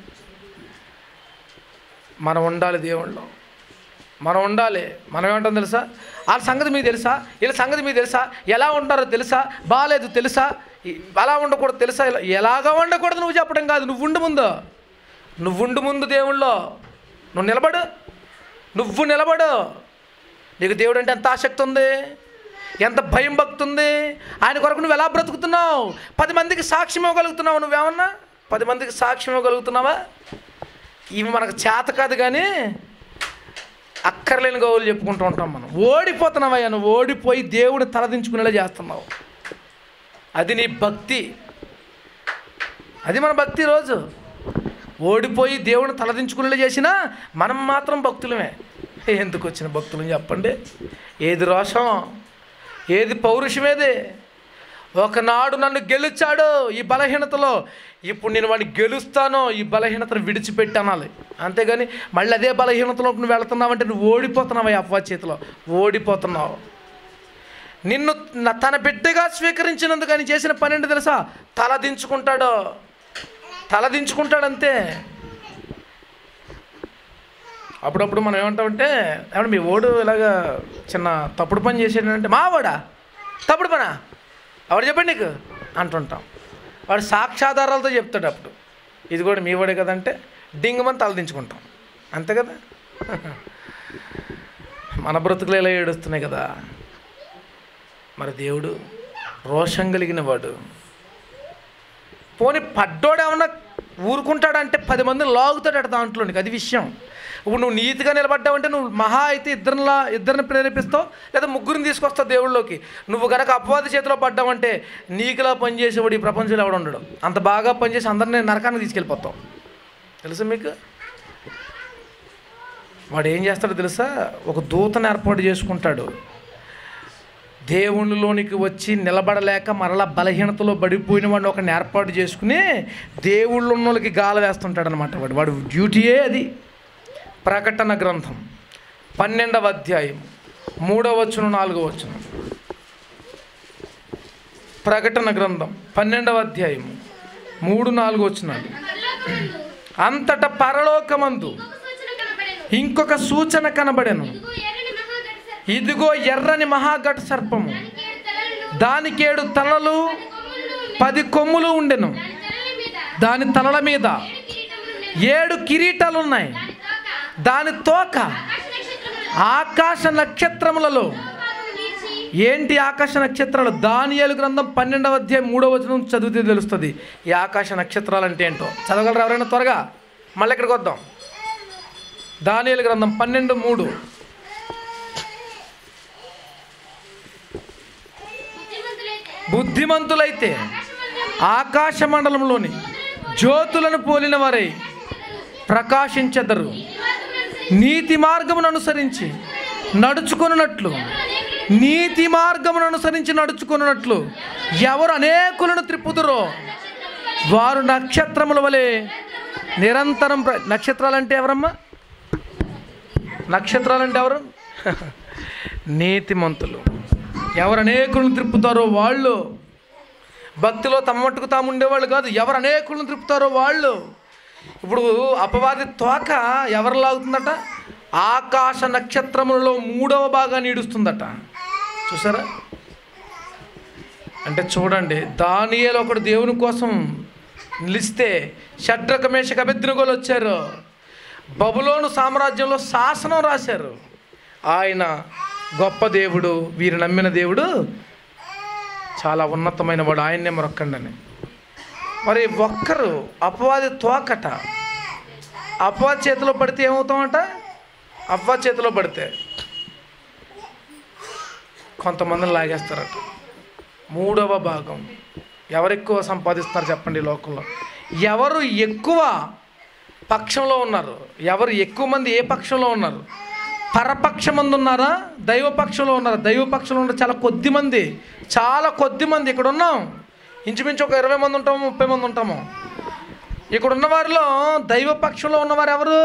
మనం ఉండాలి దేవుళ్ళో, మనం ఉండాలి. మనం ఏమంటాం తెలుసా? వాళ్ళ సంగతి మీకు తెలుసా, వీళ్ళ సంగతి మీకు తెలుసా, ఎలా ఉంటారో తెలుసా, బాగాలేదు తెలుసా, అలా ఉండకూడదు తెలుసా. ఎలాగా ఉండకూడదు నువ్వు చెప్పడం కాదు, నువ్వు ఉండు ముందు, నువ్వు ఉండు ముందు దేవుళ్ళో. నువ్వు నిలబడు, నువ్వు నిలబడు. నీకు దేవుడు అంటే ఎంత ఆసక్తి ఉంది, ఎంత భయం భక్తి ఉంది. ఆయన కొరకు నువ్వు ఎలా బ్రతుకుతున్నావు? పది మందికి సాక్ష్యం ఇవ్వగలుగుతున్నావు. నువ్వేమన్నా పది మందికి సాక్ష్యం ఇవ్వగలుగుతున్నావా? ఇవి మనకు చేత కాదు, కానీ అక్కర్లేని గోవులు చెప్పుకుంటూ ఉంటాం మనం. ఓడిపోతున్నావయ్యా, నువ్వు ఓడిపోయి దేవుడు తలదించుకునేలా చేస్తున్నావు. అది నీ భక్తి, అది మన భక్తి. రోజు ఓడిపోయి దేవుడిని తలదించుకునేలా చేసినా మనం మాత్రం భక్తులమే. ఎందుకు వచ్చిన భక్తులని చెప్పండి? ఏది రోషం, ఏది పౌరుషమేది? ఒకనాడు నన్ను గెలిచాడు ఈ బలహీనతలో, ఇప్పుడు నేను వాడిని గెలుస్తాను, ఈ బలహీనతను విడిచిపెట్టి అనాలి. అంతేగాని మళ్ళీ అదే బలహీనతలోకి నువ్వు వెళుతున్నావంటే నువ్వు ఓడిపోతున్నావు. ఈ అపవాది చేతిలో ఓడిపోతున్నావు. నిన్ను తన బిడ్డగా స్వీకరించినందుకు ఆయన చేసిన పని ఏంటి తెలుసా? తలదించుకుంటాడు, తలదించుకుంటాడు అంతే. అప్పుడప్పుడు మనం ఏమంటామంటే, ఏమన్నా మీ ఓడు ఇలాగా చిన్న తప్పుడు పని చేసాడంటే, మా ఓడా తప్పుడు పనా ఎవరు చెప్పండి నీకు అంటుంటాం. వాడు సాక్ష్యాధారాలతో చెప్తాడు. అప్పుడు ఇది కూడా మీ వాడే కదంటే డింగమని తలదించుకుంటాం, అంతే కదా. మన బ్రతుకులు ఎలా ఏడుస్తున్నాయి కదా. మరి దేవుడు రోషం కలిగిన వాడు. పోనీ పడ్డోడేమన్నా ఊరుకుంటాడంటే పది మందిని లాగుతాడట దాంట్లోనికి, అది విషయం. ఇప్పుడు నువ్వు నీతిగా నిలబడ్డావంటే నువ్వు మహా అయితే ఇద్దరిలా ఇద్దరిని ప్రేరేపిస్తావు, లేదా ముగ్గురిని తీసుకొస్తావు దేవుళ్ళలోకి. నువ్వు కనుక అపవాది చేతిలో పడ్డావంటే నీకులా పనిచేసేవాడు ఈ ప్రపంచంలో ఎవడు ఉండడు. అంత బాగా పనిచేసి అందరినీ నరకానికి తీసుకెళ్ళిపోతావు. తెలుసా మీకు? వాడు ఏం చేస్తాడో తెలుసా? ఒక దూతను ఏర్పాటు చేసుకుంటాడు. దేవుళ్ళలోనికి వచ్చి నిలబడలేక మరలా బలహీనతలో పడిపోయిన వాడిని ఒకరిని ఏర్పాటు చేసుకుని దేవుళ్ళు ఉన్న వాళ్ళకి గాల వేస్తుంటాడు అనమాట. వాడు వాడు డ్యూటీయే అది. ప్రకటన గ్రంథం పన్నెండవ అధ్యాయం మూడవ వచనం నాలుగవ వచనం. ప్రకటన గ్రంథం పన్నెండవ అధ్యాయం మూడు నాలుగు వచనాలు. అంతటా పరలోకమందు ఇంకొక సూచన కనబడెను. ఇదిగో ఎర్రని మహాఘట సర్పము, దానికి ఏడు తలలు పది కొమ్ములు ఉండెను. దాని తలల మీద ఏడు కిరీటాలు ఉన్నాయి. దాని తోక ఆకాశ నక్షత్రములలో. ఏంటి ఆకాశ నక్షత్రాలు? దానియేలు గ్రంథం పన్నెండవ అధ్యాయం మూడవ వచనం చదివితే తెలుస్తుంది ఈ ఆకాశ నక్షత్రాలు అంటే ఏంటో. చదవగలరు ఎవరైనా త్వరగా? మళ్ళీ ఇక్కడికి వద్దాం. దానియేలు గ్రంథం పన్నెండు మూడు. బుద్ధిమంతులైతే ఆకాశ మండలంలోని జ్యోతులను పోలిన వారై ప్రకాశించెదరు. నీతి మార్గమును అనుసరించి నడుచుకొనున్నట్లు నీతి మార్గమును అనుసరించి నడుచుకొనున్నట్లు ఎవరు అనేకులను త్రిప్పుదురో వారు నక్షత్రముల వలె నిరంతరం. నక్షత్రాలంటే ఎవరమ్మా? నక్షత్రాలంటే ఎవరు? నీతిమంతులు. ఎవరు అనేకులను త్రిప్పుతారో వాళ్ళు. భక్తిలో తమ మట్టుకు తాము ఉండేవాళ్ళు కాదు, ఎవరు అనేకులను త్రిప్పుతారో వాళ్ళు. ఇప్పుడు అపవాది తోక ఎవరు లాగుతుందట? ఆకాశ నక్షత్రములలో మూడవ భాగాన్ని ఈడుస్తుందట. చూసారా? అంటే చూడండి, దానియేలు ఒకడు దేవుని కోసం నిలిస్తే షడ్రక మేషక అబేద్నెగోలు వచ్చారు. బబులోను సామ్రాజ్యంలో శాసనం రాశారు. ఆయన గొప్ప దేవుడు, వీరు నమ్మిన దేవుడు చాలా ఉన్నతమైన వాడు, ఆయన్నే మొరక్కండి అని. మరి ఒక్కరు అపవాది తోకట. అపవాది చేతిలో పడితే ఏమవుతామట? అపవాది చేతిలో పడితే కొంతమందిని లాగేస్తారట. మూడవ భాగం. ఎవరు ఎక్కువ సంపాదిస్తున్నారు చెప్పండి ఈ లోకంలో? ఎవరు ఎక్కువ పక్షంలో ఉన్నారు? ఎవరు ఎక్కువ మంది ఏ పక్షంలో ఉన్నారు? పరపక్షమంది ఉన్నారా? దైవపక్షంలో ఉన్నారా? దైవపక్షంలో ఉన్నారు చాలా కొద్ది మంది, చాలా కొద్ది మంది. ఇక్కడ ఉన్నాం ఇంచుమించు ఒక ఇరవై మంది ఉంటాము, ముప్పై మంది ఉంటాము. ఇక్కడ ఉన్న వారిలో దైవపక్షంలో ఉన్నవారు ఎవరు?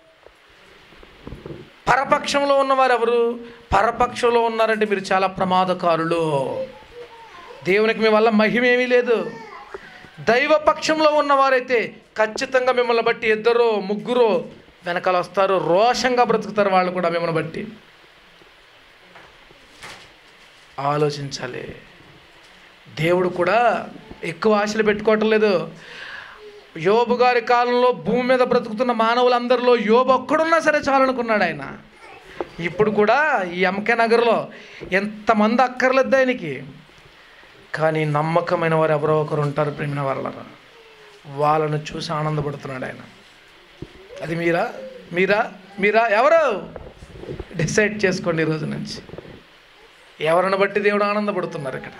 పరపక్షంలో ఉన్నవారు ఎవరు? పరపక్షంలో ఉన్నారంటే మీరు చాలా ప్రమాదకారులు. దేవునికి మీ వల్ల మహిమేమీ లేదు. దైవపక్షంలో ఉన్నవారైతే ఖచ్చితంగా మిమ్మల్ని బట్టి ఇద్దరు ముగ్గురు వెనకాల వస్తారు, రోషంగా బ్రతుకుతారు వాళ్ళు కూడా మిమ్మల్ని బట్టి. ఆలోచించాలి. దేవుడు కూడా ఎక్కువ ఆశలు పెట్టుకోవటం లేదు. యోబు గారి కాలంలో భూమి మీద బ్రతుకుతున్న మానవులందరిలో యోబు ఒక్కడున్నా సరే చాలనుకున్నాడు ఆయన. ఇప్పుడు కూడా ఈ ఎంకే నగర్లో ఎంతమంది అక్కర్లేదు ఆయనకి, కానీ నమ్మకమైన వారు ఎవరో ఒకరు ఉంటారు ప్రేమిన వాళ్ళరా, వాళ్ళను చూసి ఆనందపడుతున్నాడు ఆయన. అది మీరా మీరా మీరా ఎవరు? డిసైడ్ చేసుకోండి ఈ రోజు నుంచి. ఎవరిని బట్టి దేవుడు ఆనందపడుతున్నారు ఇక్కడ?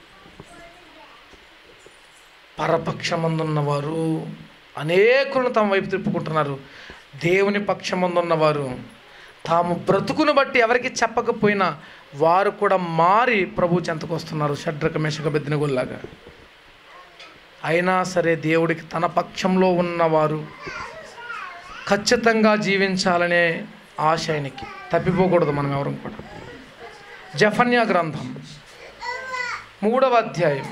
పరపక్షమందున్నవారు అనేకులను తమ వైపు తిప్పుకుంటున్నారు. దేవుని పక్షమందున్నవారు తాము బ్రతుకును బట్టి ఎవరికి చెప్పకపోయినా వారు కూడా మారి ప్రభు చెంతకు వస్తున్నారు, షడ్రక మేషక అబేద్నెగోల్లాగా. అయినా సరే దేవుడికి తన పక్షంలో ఉన్నవారు ఖచ్చితంగా జీవించాలనే ఆశ ఆయనకి. తప్పిపోకూడదు మనం ఎవరు కూడా. జెఫన్యా గ్రంథం మూడవ అధ్యాయం.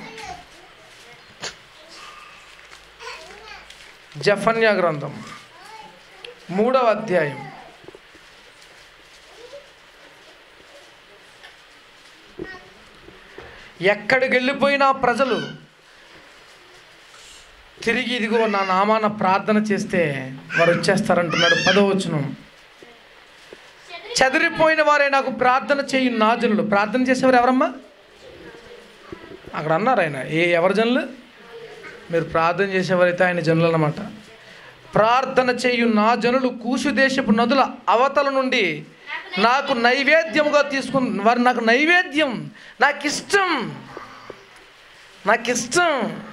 జెఫన్యా గ్రంథం మూడవ అధ్యాయం ఎక్కడికి వెళ్ళిపోయినా ప్రజలు తిరిగి ఇదిగో నా నామాన ప్రార్థన చేస్తే వారు వచ్చేస్తారంటున్నాడు. పదో వచనం, చెదిరిపోయిన వారే నాకు ప్రార్థన చేయు నా జనులు. ప్రార్థన చేసేవారు ఎవరమ్మా? అక్కడ అన్నారు ఆయన, ఏ ఎవరి జనులు? మీరు ప్రార్థన చేసేవారైతే ఆయన జనులు అన్నమాట. ప్రార్థన చేయు నా జనులు కూషు దేశపు నదుల అవతల నుండి నాకు నైవేద్యముగా తీసుకుని వారు నాకు నైవేద్యం, నాకు ఇష్టం, నాకు ఇష్టం.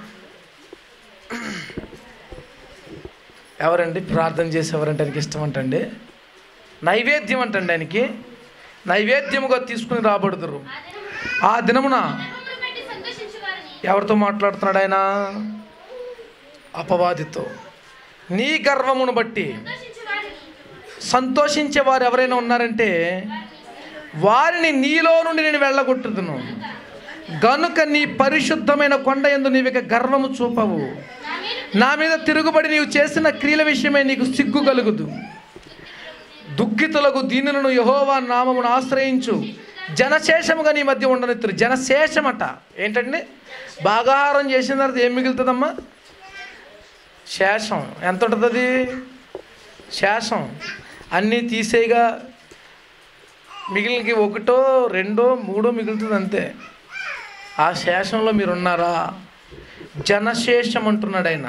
ఎవరండి ప్రార్థన చేసేవారంటే ఆయనకి ఇష్టం అంటండి? నైవేద్యం అంటండి ఆయనకి. నైవేద్యముగా తీసుకుని రాబడుదురు. ఆ దినమున ఎవరితో మాట్లాడుతున్నాడు ఆయన? అపవాదితో. నీ గర్వమును బట్టి సంతోషించే వారు ఎవరైనా ఉన్నారంటే వారిని నీలో నుండి నేను వెళ్ళగొట్టుదును. గనుక నీ పరిశుద్ధమైన కొండ యందు నీవిక గర్వము చూపవు. నా మీద తిరుగుబడి నీవు చేసిన క్రియల విషయమై నీకు సిగ్గు కలుగుదు. దుఃఖితులకు దీనులను యెహోవా నామమును ఆశ్రయించు. జనశేషముగా నీ మధ్య ఉండనిత్తురు. జనశేషమట ఏంటండి? భాగాహారం చేసిన తర్వాత ఏం మిగులుతుందమ్మా? శేషం. ఎంత ఉంటుంది అది? శేషం. అన్నీ తీసేయగా మిగిలినకి ఒకటో రెండో మూడో మిగులుతుంది అంతే. ఆ శేషంలో మీరు ఉన్నారా? జనశేషం అంటున్నాడు ఆయన.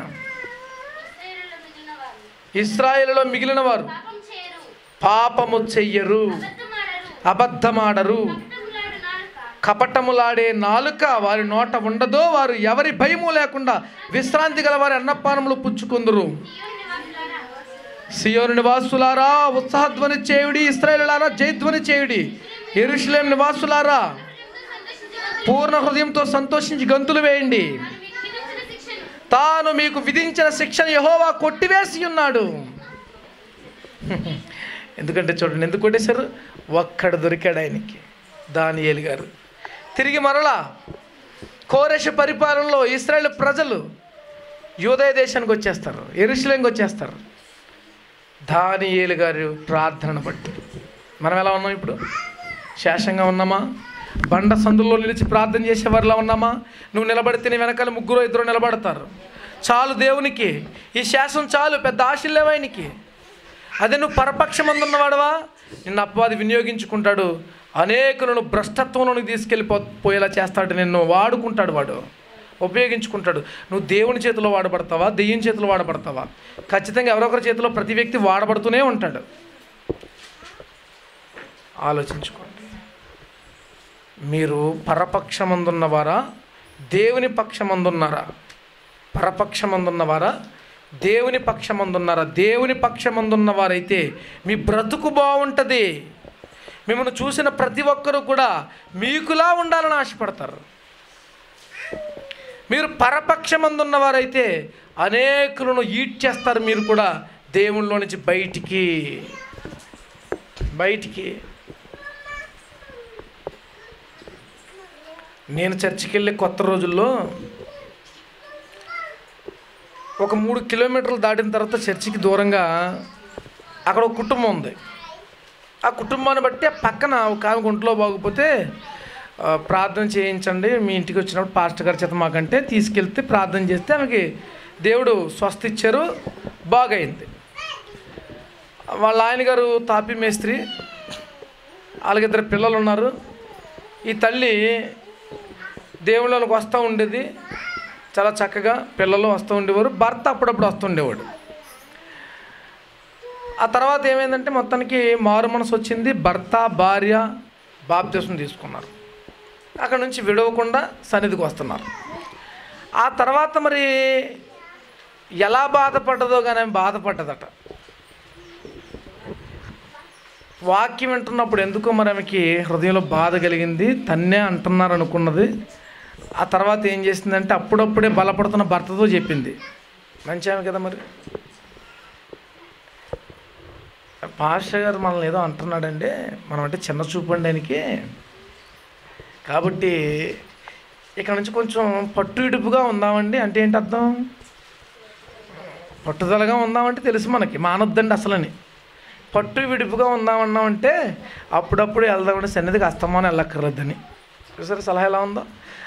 ఇశ్రాయేలులో మిగిలిన వారు పాపము చెయ్యరు, అబద్ధమాడరు, కపటములాడే నాలుక వారి నోట ఉండదో. వారు ఎవరి భయము లేకుండా విశ్రాంతి గల వారి అన్నపానములు పుచ్చుకుందురు. సియోను నివాసులారా ఉత్సాహధ్వని చేయుడి, ఇశ్రాయేలులారా జయధ్వని చేయుడి. యెరూషలేము నివాసులారా పూర్ణ హృదయంతో సంతోషించి గంతులు వేయండి. తాను మీకు విధించిన శిక్షను యెహోవా కొట్టివేసి ఉన్నాడు. ఎందుకంటే చూడండి, ఎందుకు కొట్టేశారు? ఒక్కడు దొరికాడు ఆయనకి, దానియేలు గారు. తిరిగి మరలా కోరెషు పరిపాలనలో ఇశ్రాయేలు ప్రజలు యూదయ దేశానికి వచ్చేస్తారు, యెరూషలేముకి వచ్చేస్తారు. దానియేలు గారు ప్రార్థనను బట్టి మనం ఎలా ఉన్నాం ఇప్పుడు? శేషంగా ఉన్నామా? బండ సందుల్లో నిలిచి ప్రార్థన చేసేవారిలా ఉన్నామా? నువ్వు నిలబడితే నీ వెనకాల ముగ్గురు ఇద్దరు నిలబడతారు. చాలు దేవునికి, ఈ శేషం చాలు, పెద్ద ఆశలు లేవా ఆయనకి? అదే నువ్వు పరపక్షమందున్నవాడవా, నిన్ను అపవాది వినియోగించుకుంటాడు. అనేకులను భ్రష్టత్వంలోనికి తీసుకెళ్ళిపో పోయేలా చేస్తాడు. నిన్ను వాడుకుంటాడు, వాడు ఉపయోగించుకుంటాడు. నువ్వు దేవుని చేతిలో వాడబడతావా, దెయ్యం చేతిలో వాడబడతావా? ఖచ్చితంగా ఎవరొకరి చేతిలో ప్రతి వ్యక్తి వాడబడుతూనే ఉంటాడు. ఆలోచించుకోండి. మీరు పరపక్షమందున్నవారా, దేవుని పక్షమందున్నారా? పరపక్షమందున్నవారా, దేవుని పక్షమందున్నారా? దేవుని పక్షమందున్నవారైతే మీ బ్రతుకు బాగుంటుంది. మిమ్మల్ని చూసిన ప్రతి ఒక్కరూ కూడా మీకులా ఉండాలని ఆశపడతారు. మీరు పరపక్షమందున్నవారైతే అనేకులను ఈడ్ చేస్తారు. మీరు కూడా దేవునిలో నుంచి బయటికి బయటికి నేను చర్చికి వెళ్ళే కొత్త రోజుల్లో ఒక మూడు కిలోమీటర్లు దాటిన తర్వాత చర్చికి దూరంగా అక్కడ ఒక కుటుంబం ఉంది. ఆ కుటుంబాన్ని బట్టి ఆ పక్కన ఒక ఆమె గుంటలో బాగుపోతే ప్రార్థన చేయించండి మీ ఇంటికి వచ్చినప్పుడు పాస్టర్ గారి చేత మాకంటే తీసుకెళ్తే ప్రార్థన చేస్తే ఆమెకి దేవుడు స్వస్థ ఇచ్చారు, బాగైంది. వాళ్ళ ఆయన గారు తాపి మేస్త్రి, వాళ్ళకిద్దరు పిల్లలు ఉన్నారు. ఈ తల్లి దేవుళ్ళకి వస్తూ ఉండేది, చాలా చక్కగా పిల్లలు వస్తూ ఉండేవారు. భర్త అప్పుడప్పుడు వస్తుండేవాడు. ఆ తర్వాత ఏమైందంటే మొత్తానికి మారు మనసు వచ్చింది. భర్త భార్య బాప్తిసం తీసుకున్నారు. అక్కడ నుంచి విడవకుండా సన్నిధికి వస్తున్నారు. ఆ తర్వాత మరి ఎలా బాధపడ్డదో కానీ బాధపడ్డదట. వాక్యం వింటున్నప్పుడు ఎందుకో మరి ఆమెకి హృదయంలో బాధ కలిగింది. తన్నే అంటున్నారు అనుకున్నది. ఆ తర్వాత ఏం చేసిందంటే అప్పుడప్పుడే బలపడుతున్న భర్తతో చెప్పింది. మంచి ఆమె కదా మరి. పాస్టర్ గారు మనల్ని ఏదో అంటున్నాడండి, మనం అంటే చిన్న చూపండి ఆయనకి, కాబట్టి ఇక్కడ నుంచి కొంచెం పట్టు ఇడుపుగా ఉందామండి. అంటే ఏంటి అర్థం? పట్టుదలగా ఉందామంటే తెలుసు మనకి, మానొద్దండి అసలని. పట్టు విడుపుగా ఉందామన్నామంటే అప్పుడప్పుడు వెళ్దామంటే సన్నిధికి అస్తమానం వెళ్ళక్కర్లేదని. చూసారా సలహా ఎలా ఉందో?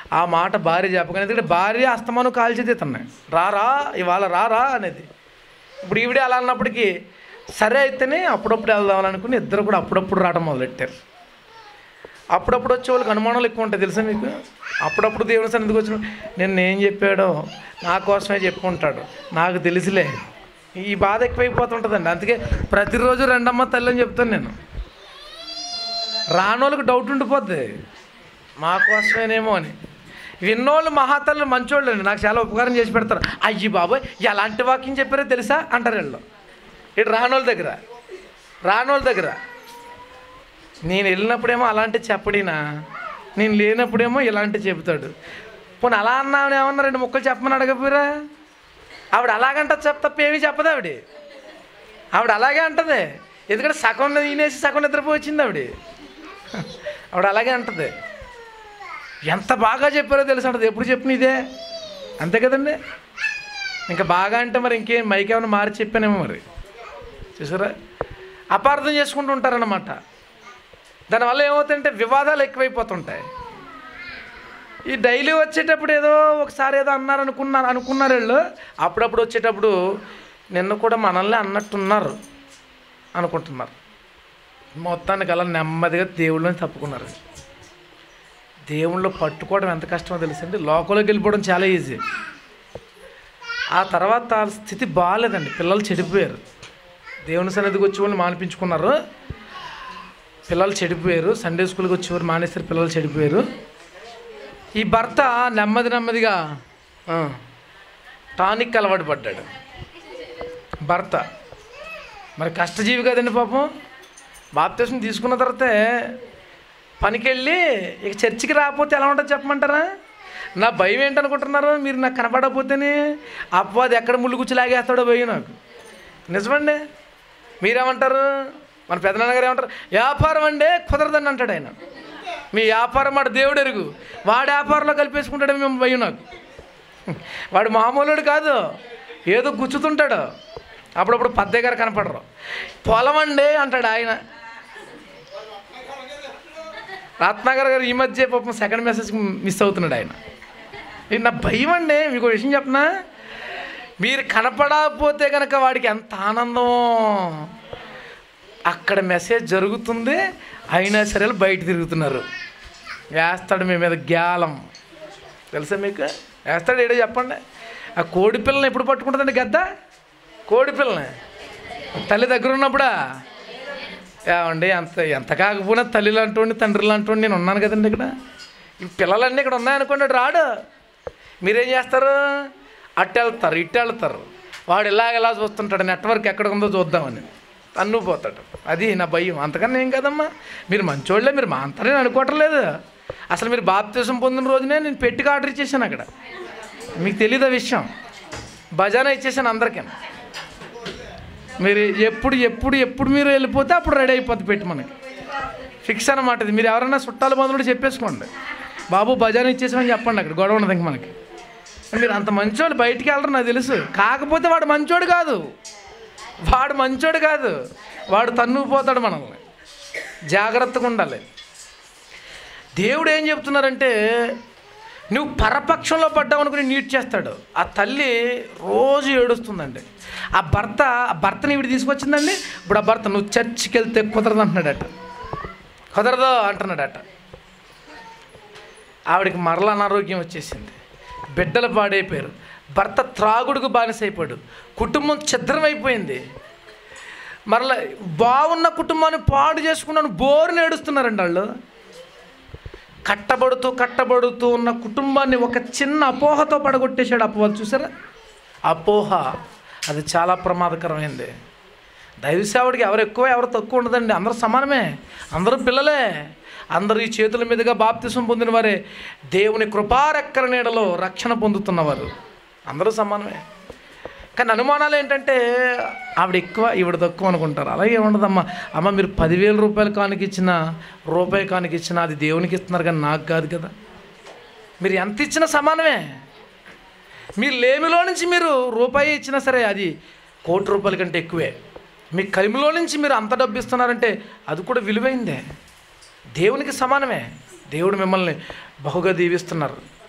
ఆ మాట భార్య చెప్పగానే, ఎందుకంటే భార్య అస్తమానం కాల్చేది ఇతన్ని, రారా ఇవాళ రారా అనేది. ఇప్పుడు ఈవిడే అలా అన్నప్పటికీ సరే అయితేనే అప్పుడప్పుడు వెళ్దామని అనుకుని ఇద్దరు కూడా అప్పుడప్పుడు రావడం మొదలెట్టారు. అప్పుడప్పుడు వచ్చే వాళ్ళకి అనుమానాలు ఎక్కువ ఉంటాయి తెలుసా మీకు. అప్పుడప్పుడు దేవుని సన్నిధికి వచ్చిన నేను ఏం చెప్పాడో నా కోసమే చెప్పుకుంటాడు, నాకు తెలిసిలే, ఈ బాధ ఎక్కువైపోతుంటుందండి. అందుకే ప్రతిరోజు రెండమ్మ తల్లి అని చెప్తాను నేను. రానోళ్ళకి డౌట్ ఉండిపోద్ది మా కోసమేనేమో అని. విన్నోళ్ళు మహాతల్లు మంచోళ్ళు అండి, నాకు చాలా ఉపకారం చేసి పెడతారు. అయ్యి బాబోయ్ ఎలాంటి వాక్యం చెప్పారో తెలుసా అంటారు వీళ్ళు. ఇటు రానోళ్ళ దగ్గర రానోళ్ళ దగ్గర నేను వెళ్ళినప్పుడేమో అలాంటి చెప్పడినా, నేను లేనప్పుడేమో ఇలాంటి చెబుతాడు. పోనీ అలా అన్నామని ఏమన్నా రెండు ముక్కలు చెప్పమని అడగపోరా. ఆవిడ అలాగంట చెప్ తప్ప ఏమీ చెప్పదు ఆవిడ. ఆవిడ అలాగే అంటది, ఎందుకంటే సగం తినేసి సగం నిద్రపోవచ్చింది ఆవిడ. ఆవిడ అలాగే అంటది. ఎంత బాగా చెప్పారో తెలుసు అంటది, ఎప్పుడు చెప్పిన ఇదే అంతే కదండి. ఇంకా బాగా అంటే మరి ఇంకేం మైక్ ఏమైనా మార్చి చెప్పానేమో మరి, చూసారా. అపార్థం చేసుకుంటూ ఉంటారన్నమాట. దానివల్ల ఏమవుతుందంటే వివాదాలు ఎక్కువైపోతుంటాయి. ఈ డైలీ వచ్చేటప్పుడు ఏదో ఒకసారి ఏదో అన్నారు అనుకున్నారు అనుకున్నారు వీళ్ళు, అప్పుడప్పుడు వచ్చేటప్పుడు నిన్న కూడా మనల్ని అన్నట్టున్నారు అనుకుంటున్నారు. మొత్తానికి అలా నెమ్మదిగా దేవుళ్ళని తప్పుకున్నారు. దేవుళ్ళు పట్టుకోవడం ఎంత కష్టమో తెలుసండి. లోకంలోకి వెళ్ళిపోవడం చాలా ఈజీ. ఆ తర్వాత స్థితి బాగాలేదండి, పిల్లలు చెడిపోయారు. దేవుని సన్నిధికి వచ్చి వాళ్ళు మానిపించుకున్నారు, పిల్లలు చెడిపోయారు. సండే స్కూల్కి వచ్చేవారు మానేస్తారు, పిల్లలు చెడిపోయారు. ఈ భర్త నెమ్మది నెమ్మదిగా టానిక్ అలవాటు పడ్డాడు. భర్త మరి కష్టజీవి కదండి పాపం. బాప్తిస్మం తీసుకున్న తర్వాతే పనికి వెళ్ళి ఇక చర్చికి రాకపోతే ఎలా ఉంటుంది చెప్పమంటారా. నా భయం ఏంటనుకుంటున్నారు మీరు, నాకు కనపడకపోతేనే అపవాది ఎక్కడ ముళ్ళు గుచ్చి లాగేస్తాడో భయం నాకు. నిజమండి. మీరేమంటారు, మన పెద్దనాన్నగారు ఏమంటారు, వ్యాపారం అండే కుదరదని అంటాడు ఆయన. మీ వ్యాపారం మాట దేవుడు ఎరుగు, వాడు వ్యాపారంలో కలిపేసుకుంటాడని మేము భయం నాకు. వాడు మామూలుడు కాదు, ఏదో గుచ్చుతుంటాడు. అప్పుడప్పుడు పద్దె గారు కనపడరు. పొలం అండి అంటాడు ఆయన. రత్నాకర్ గారు ఈ మధ్య పాపం సెకండ్ మెసేజ్ మిస్ అవుతున్నాడు ఆయన. ఇది నా భయం అండి. మీకు విషయం చెప్పనా, మీరు కనపడకపోతే కనుక వాడికి ఎంత ఆనందం. అక్కడ మెసేజ్ జరుగుతుంది, అయినా సరే బయట తిరుగుతున్నారు. వేస్తాడు మీ మీద గ్యాలం, తెలుసా మీకు. వేస్తాడు ఏడో చెప్పండి. ఆ కోడి పిల్లని ఎప్పుడు పట్టుకుంటుందండి గద్ద, కోడి పిల్లని తల్లి దగ్గర ఉన్నప్పుడా. ఏమండి ఎంత ఎంత కాకపోయినా తల్లిలు అంటుండి తండ్రులు అంటుండి నేను ఉన్నాను కదండి ఇక్కడ. ఈ పిల్లలన్నీ ఇక్కడ ఉన్నాయనుకోండి రాడు. మీరేం చేస్తారు, అట్టు వెళ్తారు ఇట్టు వెళ్తారు. వాడు ఇలాగ ఎలా చూస్తుంటాడు, నెట్వర్క్ ఎక్కడ ఉందో చూద్దామని తన్నుపోతాడు. అది నా భయం, అంతకన్నా ఏం కదమ్మా. మీరు మంచోళ్ళే, మీరు మా అంతా నేను అనుకోవటం లేదు. అసలు మీరు బాప్తిసం పొందిన రోజునే నేను పెట్టికి ఆర్డర్ ఇచ్చేసాను అక్కడ. మీకు తెలీదు ఆ విషయం. బజానా ఇచ్చేసాను అందరికీ. మీరు ఎప్పుడు ఎప్పుడు ఎప్పుడు మీరు వెళ్ళిపోతే అప్పుడు రెడీ అయిపోద్ది పెట్టి మనకి ఫిక్స్ అన్నమాట. ఇది మీరు ఎవరైనా చుట్టాల బంధువులు చెప్పేసుకోండి, బాబు బజానా ఇచ్చేసామని చెప్పండి, అక్కడ గొడవ ఉండదు ఇంక మనకి. మీరు అంత మంచోళ్ళు బయటికి వెళ్ళరు నాకు తెలుసు. కాకపోతే వాడు మంచోడు కాదు, వాడు మంచోడు కాదు, వాడు తన్నుకుపోతాడు మనల్ని. జాగ్రత్తగా ఉండాలి. దేవుడు ఏం చెప్తున్నారంటే, నువ్వు పరపక్షంలో పడ్డావు అనుకుని నీట్ చేస్తాడు. ఆ తల్లి రోజు ఏడుస్తుందండి. ఆ భర్త ఆ భర్తని ఇవిడ తీసుకొచ్చిందండి. ఇప్పుడు ఆ భర్త నువ్వు చర్చికి వెళ్తే కుదరదు అంటున్నాడట, కుదరదు అంటున్నాడట. ఆవిడకి మరల అనారోగ్యం వచ్చేసింది, బిడ్డలు పాడైపోయారు, భర్త త్రాగుడుకు బానిసైపోయాడు, కుటుంబం ఛిద్రం అయిపోయింది. మరలా బాగున్న కుటుంబాన్ని పాడు చేసుకున్నాను బోరుని ఏడుస్తున్నారండి వాళ్ళు. కట్టబడుతూ కట్టబడుతూ ఉన్న కుటుంబాన్ని ఒక చిన్న అపోహతో పడగొట్టేశాడు అపవాది. చూసారా, అపోహ అది చాలా ప్రమాదకరమైంది. దైవసేవుడికి ఎవరు ఎక్కువ ఎవరు తక్కువ ఉండదండి, అందరూ సమానమే, అందరూ పిల్లలే, అందరూ ఈ చేతుల మీదుగా బాప్తిసం పొందిన వారే, దేవుని కృపారెక్కల నీడలో రక్షణ పొందుతున్నవారు, అందరూ సమానమే. కానీ అనుమానాలు ఏంటంటే ఆవిడ ఎక్కువ ఈవిడ తక్కువ అనుకుంటారు. అలాగే ఉండదమ్మా. అమ్మ మీరు పదివేల రూపాయలు కానుక ఇచ్చినా రూపాయి కానుక ఇచ్చినా అది దేవునికి ఇస్తున్నారు కానీ నాకు కాదు కదా. మీరు ఎంత ఇచ్చినా సమానమే. మీరు లేమిలో నుంచి మీరు రూపాయి ఇచ్చినా సరే అది కోటి రూపాయల కంటే ఎక్కువే. మీ కలిమిలో నుంచి మీరు అంత డబ్బు ఇస్తున్నారంటే అది కూడా విలువైందే, దేవునికి సమానమే. దేవుడు మిమ్మల్ని బహుగా దీవిస్తున్నారు.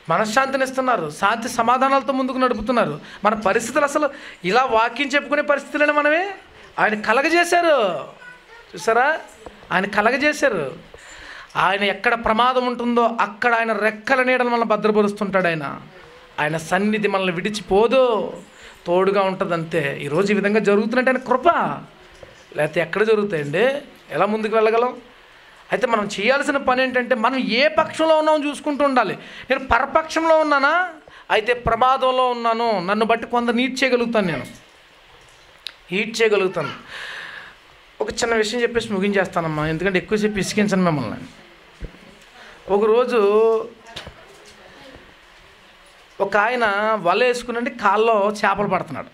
మనశ్శాంతిని ఇస్తున్నారు, శాంతి సమాధానాలతో ముందుకు నడుపుతున్నారు. మన పరిస్థితులు అసలు ఇలా వాక్యం చెప్పుకునే పరిస్థితులని మనమే ఆయన కలగజేశారు. చూసారా, ఆయన కలగజేశారు. ఆయన ఎక్కడ ప్రమాదం ఉంటుందో అక్కడ ఆయన రెక్కల నీడలు మనల్ని భద్రపరుస్తుంటాడు. ఆయన ఆయన సన్నిధి మనల్ని విడిచిపోదు, తోడుగా ఉంటుంది అంతే. ఈరోజు ఈ విధంగా జరుగుతున్నట్టు ఆయన కృప, లేకపోతే ఎక్కడ జరుగుతాయండి? ఎలా ముందుకు వెళ్ళగలం? అయితే మనం చేయాల్సిన పని ఏంటంటే, మనం ఏ పక్షంలో ఉన్నామో చూసుకుంటూ ఉండాలి. నేను పరపక్షంలో ఉన్నానా, అయితే ప్రమాదంలో ఉన్నాను, నన్ను బట్టి కొంత నీట్ చేయగలుగుతాను, నేను హీట్ చేయగలుగుతాను. ఒక చిన్న విషయం చెప్పేసి ముగించేస్తానమ్మా, ఎందుకంటే ఎక్కువసేపు ఇసికించను మిమ్మల్ని. ఒకరోజు ఒక ఆయన వల వేసుకునండి కాల్లో చేపలు పడుతున్నాడు.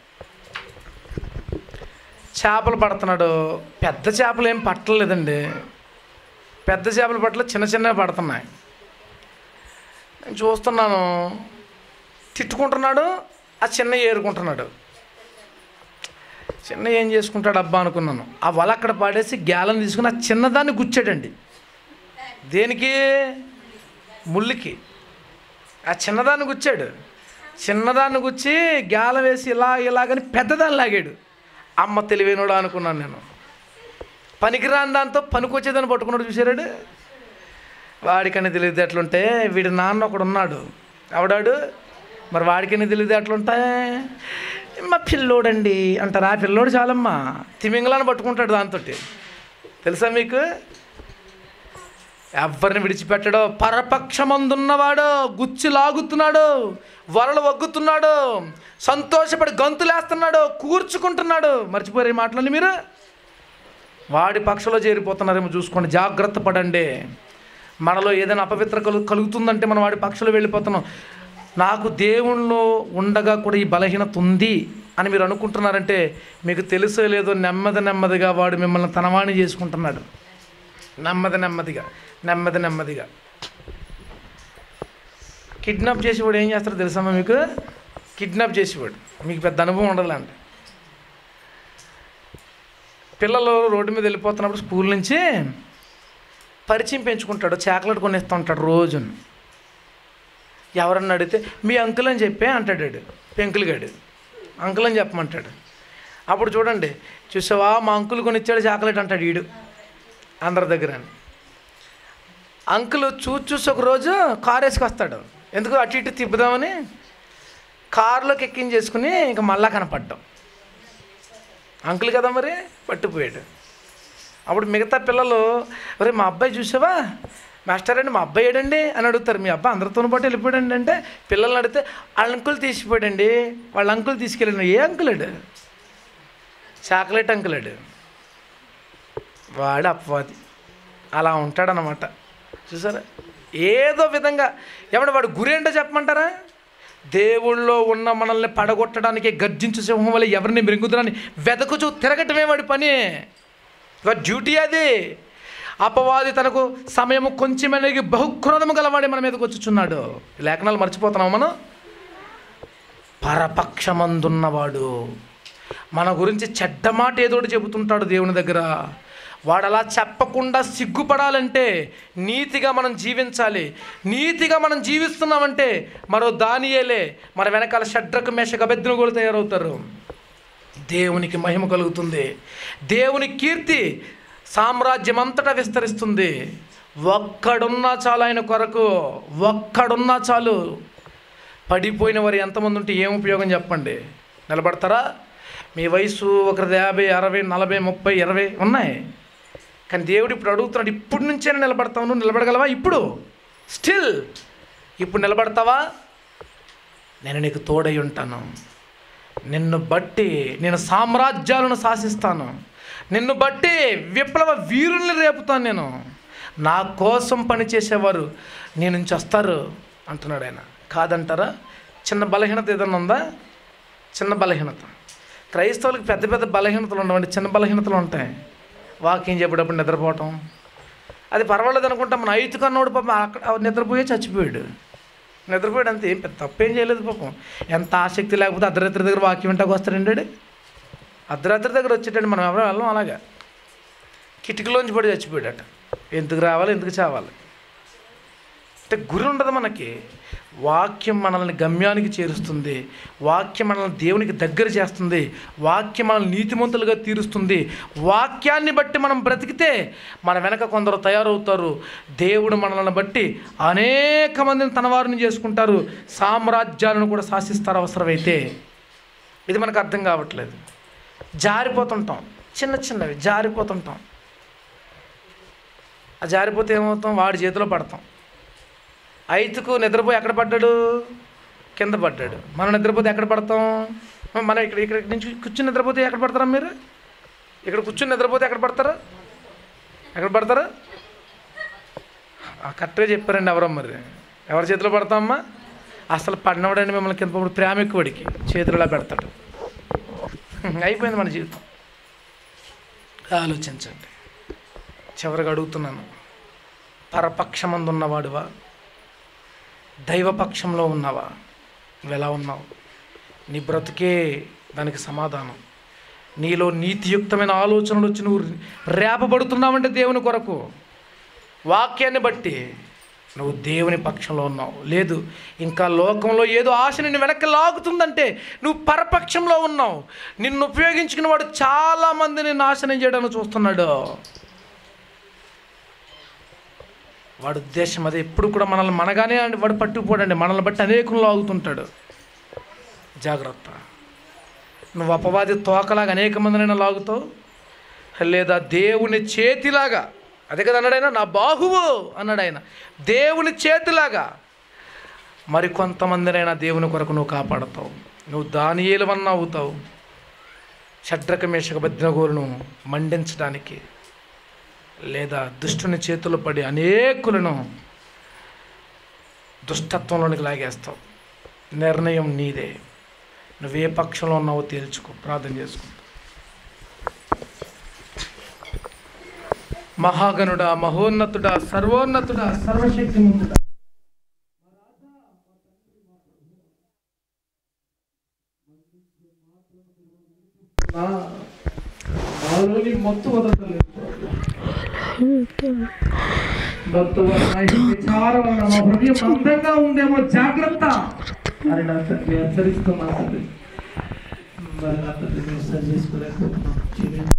చేపలు పడుతున్నాడు పెద్ద చేపలు ఏం పట్టలేదండి. పెద్ద చేపలు పట్టలు చిన్న చిన్నవి పడుతున్నాయి. నేను చూస్తున్నాను, తిట్టుకుంటున్నాడు, ఆ చిన్న ఏరుకుంటున్నాడు. చిన్న ఏం చేసుకుంటాడు అబ్బా అనుకున్నాను. ఆ వల అక్కడ పాడేసి గ్యాలను తీసుకుని ఆ చిన్నదాన్ని గుచ్చాడండి. దేనికి? ముళ్ళుకి. ఆ చిన్నదాన్ని గుచ్చాడు. చిన్నదాన్ని గుచ్చి గ్యాల వేసి ఇలా ఇలాగని పెద్దదాన్ని లాగాడు. అమ్మ తెలివైనోడు అనుకున్నాను నేను. పనికిరాని దాంతో పనికొచ్చేదాన్ని పట్టుకున్నాడు. చూసారాడు? వాడికని తెలియదు ఎట్లుంటే, వీడి నాన్న ఒకడు ఉన్నాడు, ఎవడాడు మరి, వాడికని తెలియదు ఎట్లుంటాయి. మా పిల్లోడండి అంటారు. ఆ పిల్లోడు చాలమ్మా, తిమింగలాన్ని పట్టుకుంటాడు దాంతో. తెలుసా మీకు? ఎవరిని విడిచిపెట్టాడో. పరపక్షమందున్నవాడు గుచ్చి లాగుతున్నాడు, వలలు వగ్గుతున్నాడు, సంతోషపడి గంతులేస్తున్నాడు, కూర్చుకుంటున్నాడు. మర్చిపోయారు ఈ మాటలన్నీ మీరు? వాడి పక్షంలో చేరిపోతున్నారేమో చూసుకోండి, జాగ్రత్త పడండి. మనలో ఏదైనా అపవిత్ర కలు కలుగుతుందంటే మనం వాడి పక్షంలో వెళ్ళిపోతున్నాం. నాకు దేవుణ్ణిలో ఉండగా కూడా ఈ బలహీనత ఉంది అని మీరు అనుకుంటున్నారంటే, మీకు తెలుసో లేదో నెమ్మది నెమ్మదిగా వాడు మిమ్మల్ని తనవాణి చేసుకుంటున్నాడు. నెమ్మది నెమ్మదిగా నెమ్మది నెమ్మదిగా కిడ్నాప్ చేసేవాడు ఏం చేస్తారో తెలుసమ్మా మీకు? కిడ్నాప్ చేసేవాడు, మీకు పెద్ద అనుభవం ఉండదులేండి. పిల్లలు రోడ్డు మీద వెళ్ళిపోతున్నప్పుడు స్కూల్ నుంచి పరిచయం పెంచుకుంటాడు, చాక్లెట్ కొనిస్తూ ఉంటాడు రోజు. ఎవరన్నా అడిగితే మీ అంకుల్ అని చెప్పే అంటాడు పెంకులు గాడు. అంకుల్ అని చెప్పమంటాడు. అప్పుడు చూడండి, చూసావా మా అంకుల్ కొనిచ్చాడు చాక్లెట్ అంటాడు వీడు అందరి దగ్గర. అంకుల్ చూసి చూసి ఒక రోజు కారు వేసుకొస్తాడు. ఎందుకు అటు ఇటు తిప్పుదామని కారులోకి ఎక్కించేసుకుని ఇంక మళ్ళా కనపడ్డాం. అంకుల్ కదా మరి, పట్టిపోయాడు. అప్పుడు మిగతా పిల్లలు, ఒరే మా అబ్బాయి చూసావా మాస్టర్ అండి, మా అబ్బాయి ఏడండి అని అడుగుతారు. మీ అబ్బాయి అందరితో పాటు వెళ్ళిపోయాడండి అంటే, పిల్లల్ని అడిగితే వాళ్ళ అంకుల్ తీసిపోయాడండి, వాళ్ళ అంకుల్ తీసుకెళ్ళాడు. ఏ అంకులాడు? చాక్లెట్ అంకులాడు. వాడు అపవాది. అలా ఉంటాడనమాట. చూసారా? ఏదో విధంగా ఏమంటే వాడు గురి ఏంటో చెప్పమంటారా? దేవుళ్ళో ఉన్న మనల్ని పడగొట్టడానికి గర్జించు సింహం వల్ల ఎవరిని మృంగుదరని వెదకుచూ తిరగటమే వాడి పని, వాడి డ్యూటీ అది. అపవాది తనకు సమయము కొంచెమనేది బహుక్రోధము గలవాడి మన మీదకి వచ్చుచున్నాడు. లేఖనాలు మర్చిపోతున్నాం మనం. పరపక్షమందున్నవాడు మన గురించి చెడ్డ మాట ఏదోటి చెబుతుంటాడు దేవుని దగ్గర. వాడు అలా చెప్పకుండా సిగ్గుపడాలంటే నీతిగా మనం జీవించాలి. నీతిగా మనం జీవిస్తున్నామంటే మరో దానియేలే మన వెనకాల షడ్రకు మేషకు అబేద్నెగోలు తయారవుతారు. దేవునికి మహిమ కలుగుతుంది. దేవుని కీర్తి సామ్రాజ్యం అంతటా విస్తరిస్తుంది. ఒక్కడున్నా చాలు ఆయన కొరకు, ఒక్కడున్నా చాలు. పడిపోయిన వారు ఎంతమంది ఉంటే ఏం ఉపయోగం చెప్పండి? నిలబడతారా? మీ వయసు ఒకరిది యాభై అరవై నలభై ముప్పై ఇరవై ఉన్నాయి, కానీ దేవుడు ఇప్పుడు అడుగుతున్నాడు, ఇప్పుడు నుంచైనా నిలబడతావు. నువ్వు నిలబడగలవా? ఇప్పుడు స్టిల్ ఇప్పుడు నిలబడతావా? నేను నీకు తోడై ఉంటాను. నిన్ను బట్టి నేను సామ్రాజ్యాలను శాసిస్తాను. నిన్ను బట్టి విప్లవ వీరుల్ని రేపుతాను. నేను నా కోసం పనిచేసేవారు నీ నుంచి వస్తారు అంటున్నాడు ఆయన. కాదంటారా? చిన్న బలహీనత ఏదన్నా ఉందా? చిన్న బలహీనత. క్రైస్తవులకు పెద్ద పెద్ద బలహీనతలు ఉండవండి, చిన్న బలహీనతలు ఉంటాయి. వాక్యం చెప్పేటప్పుడు నిద్రపోవటం అది పర్వాలేదు అనుకుంటాం. మన ఐదు కన్నోడు పాపం అక్కడ నిద్రపోయే చచ్చిపోయాడు. నిద్రపోయాడు అంతే, ఏం పెద్ద తప్పేం చేయలేదు పాపం. ఎంత ఆసక్తి లేకపోతే అర్ధరాత్రి దగ్గర వాక్యం వింటాకు వస్తాడండి. అర్ధరాత్రి దగ్గర వచ్చేటండి, మనం ఎవరో వెళ్ళం. అలాగా కిటికీలోంచి పడి చచ్చిపోయాడట. ఎందుకు రావాలి, ఎందుకు చావాలి అంటే గురి ఉండదు మనకి. వాక్యం మనల్ని గమ్యానికి చేరుస్తుంది. వాక్యం మనల్ని దేవునికి దగ్గర చేస్తుంది. వాక్యం మనల్ని నీతిమంతులుగా తీరుస్తుంది. వాక్యాన్ని బట్టి మనం బ్రతికితే మన వెనక కొందరు తయారవుతారు. దేవుడు మనల్ని బట్టి అనేక మందిని తన వారిని చేసుకుంటారు. సామ్రాజ్యాలను కూడా శాసిస్తారు అవసరమైతే. ఇది మనకు అర్థం కావట్లేదు. జారిపోతుంటాం, చిన్న చిన్నవి జారిపోతుంటాం. ఆ జారిపోతే ఏమవుతాం? వాడి చేతిలో పడతాం. ఐతుకు నిద్రపోయి ఎక్కడ పడ్డాడు? కింద పడ్డాడు. మనం నిద్రపోతే ఎక్కడ పడతాం? మనం ఇక్కడ ఇక్కడ నుంచి కూర్చుని నిద్రపోతే ఎక్కడ పడతారా? మీరు ఇక్కడ కూర్చుని నిద్రపోతే ఎక్కడ పడతారా? ఎక్కడ పడతారా? కరెక్ట్గా చెప్పారండి. ఎవరో మరి ఎవరి చేతిలో పడతామమ్మా? అసలు పడినవాడండి మిమ్మల్ని కింద పడి ప్రేమ ఎక్కువడికి చేతులలో పెడతాడు. అయిపోయింది మన జీవితం. ఆలోచించండి. చివరిగా అడుగుతున్నాను, పరపక్షమందు ఉన్నవాడువా, దైవపక్షంలో ఉన్నావా? నువ్వు ఎలా ఉన్నావు? నీ బ్రతుకే దానికి సమాధానం. నీలో నీతియుక్తమైన ఆలోచనలు వచ్చి నువ్వు రేపబడుతున్నావంటే దేవుని కొరకు, వాక్యాన్ని బట్టి నువ్వు దేవుని పక్షంలో ఉన్నావు. లేదు, ఇంకా లోకంలో ఏదో ఆశ నిన్ను వెనక్కి లాగుతుందంటే నువ్వు పరపక్షంలో ఉన్నావు. నిన్ను ఉపయోగించుకున్న వాడు చాలామందిని నాశనం చేయడానికి చూస్తున్నాడు. వాడు ఉద్దేశం అదే. ఎప్పుడు కూడా మనల్ని మనగానే వాడు పట్టుకుపోడండి. మనల్ని బట్టి అనేకులు లాగుతుంటాడు. జాగ్రత్త. నువ్వు అపవాది తోకలాగా అనేక మందినైనా లాగుతావు, లేదా దేవుని చేతిలాగా, అదే కదా అన్నాడు ఆయన, నా బాహువు అన్నాడు ఆయన, దేవుని చేతిలాగా మరి కొంతమందినైనా దేవుని కొరకు నువ్వు కాపాడుతావు. నువ్వు దానియేలువన్నా అవుతావు. షడ్రక మేషక అబేద్నెగోలను మండించడానికి, లేదా దుష్టుని చేతులు పడి అనేకులను దుష్టత్వంలోనికి లాగేస్తావు. నిర్ణయం నీదే. నువ్వే పక్షంలో ఉన్నావో తేల్చుకో. ప్రార్థన చేసుకుంటా. మహాగణుడా, మహోన్నతుడా, సర్వోన్నతుడా, సర్వశక్తిమంతుడా, నాలోని మత్తు వదలలేదు. విచారం మా హృదయం అందంగా ఉందేమో, జాగ్రత్త అని నా తండ్రి హెచ్చరిస్తున్నా. తండ్రి మరి నా తండ్రి చేసుకోలేకపోతున్నాం.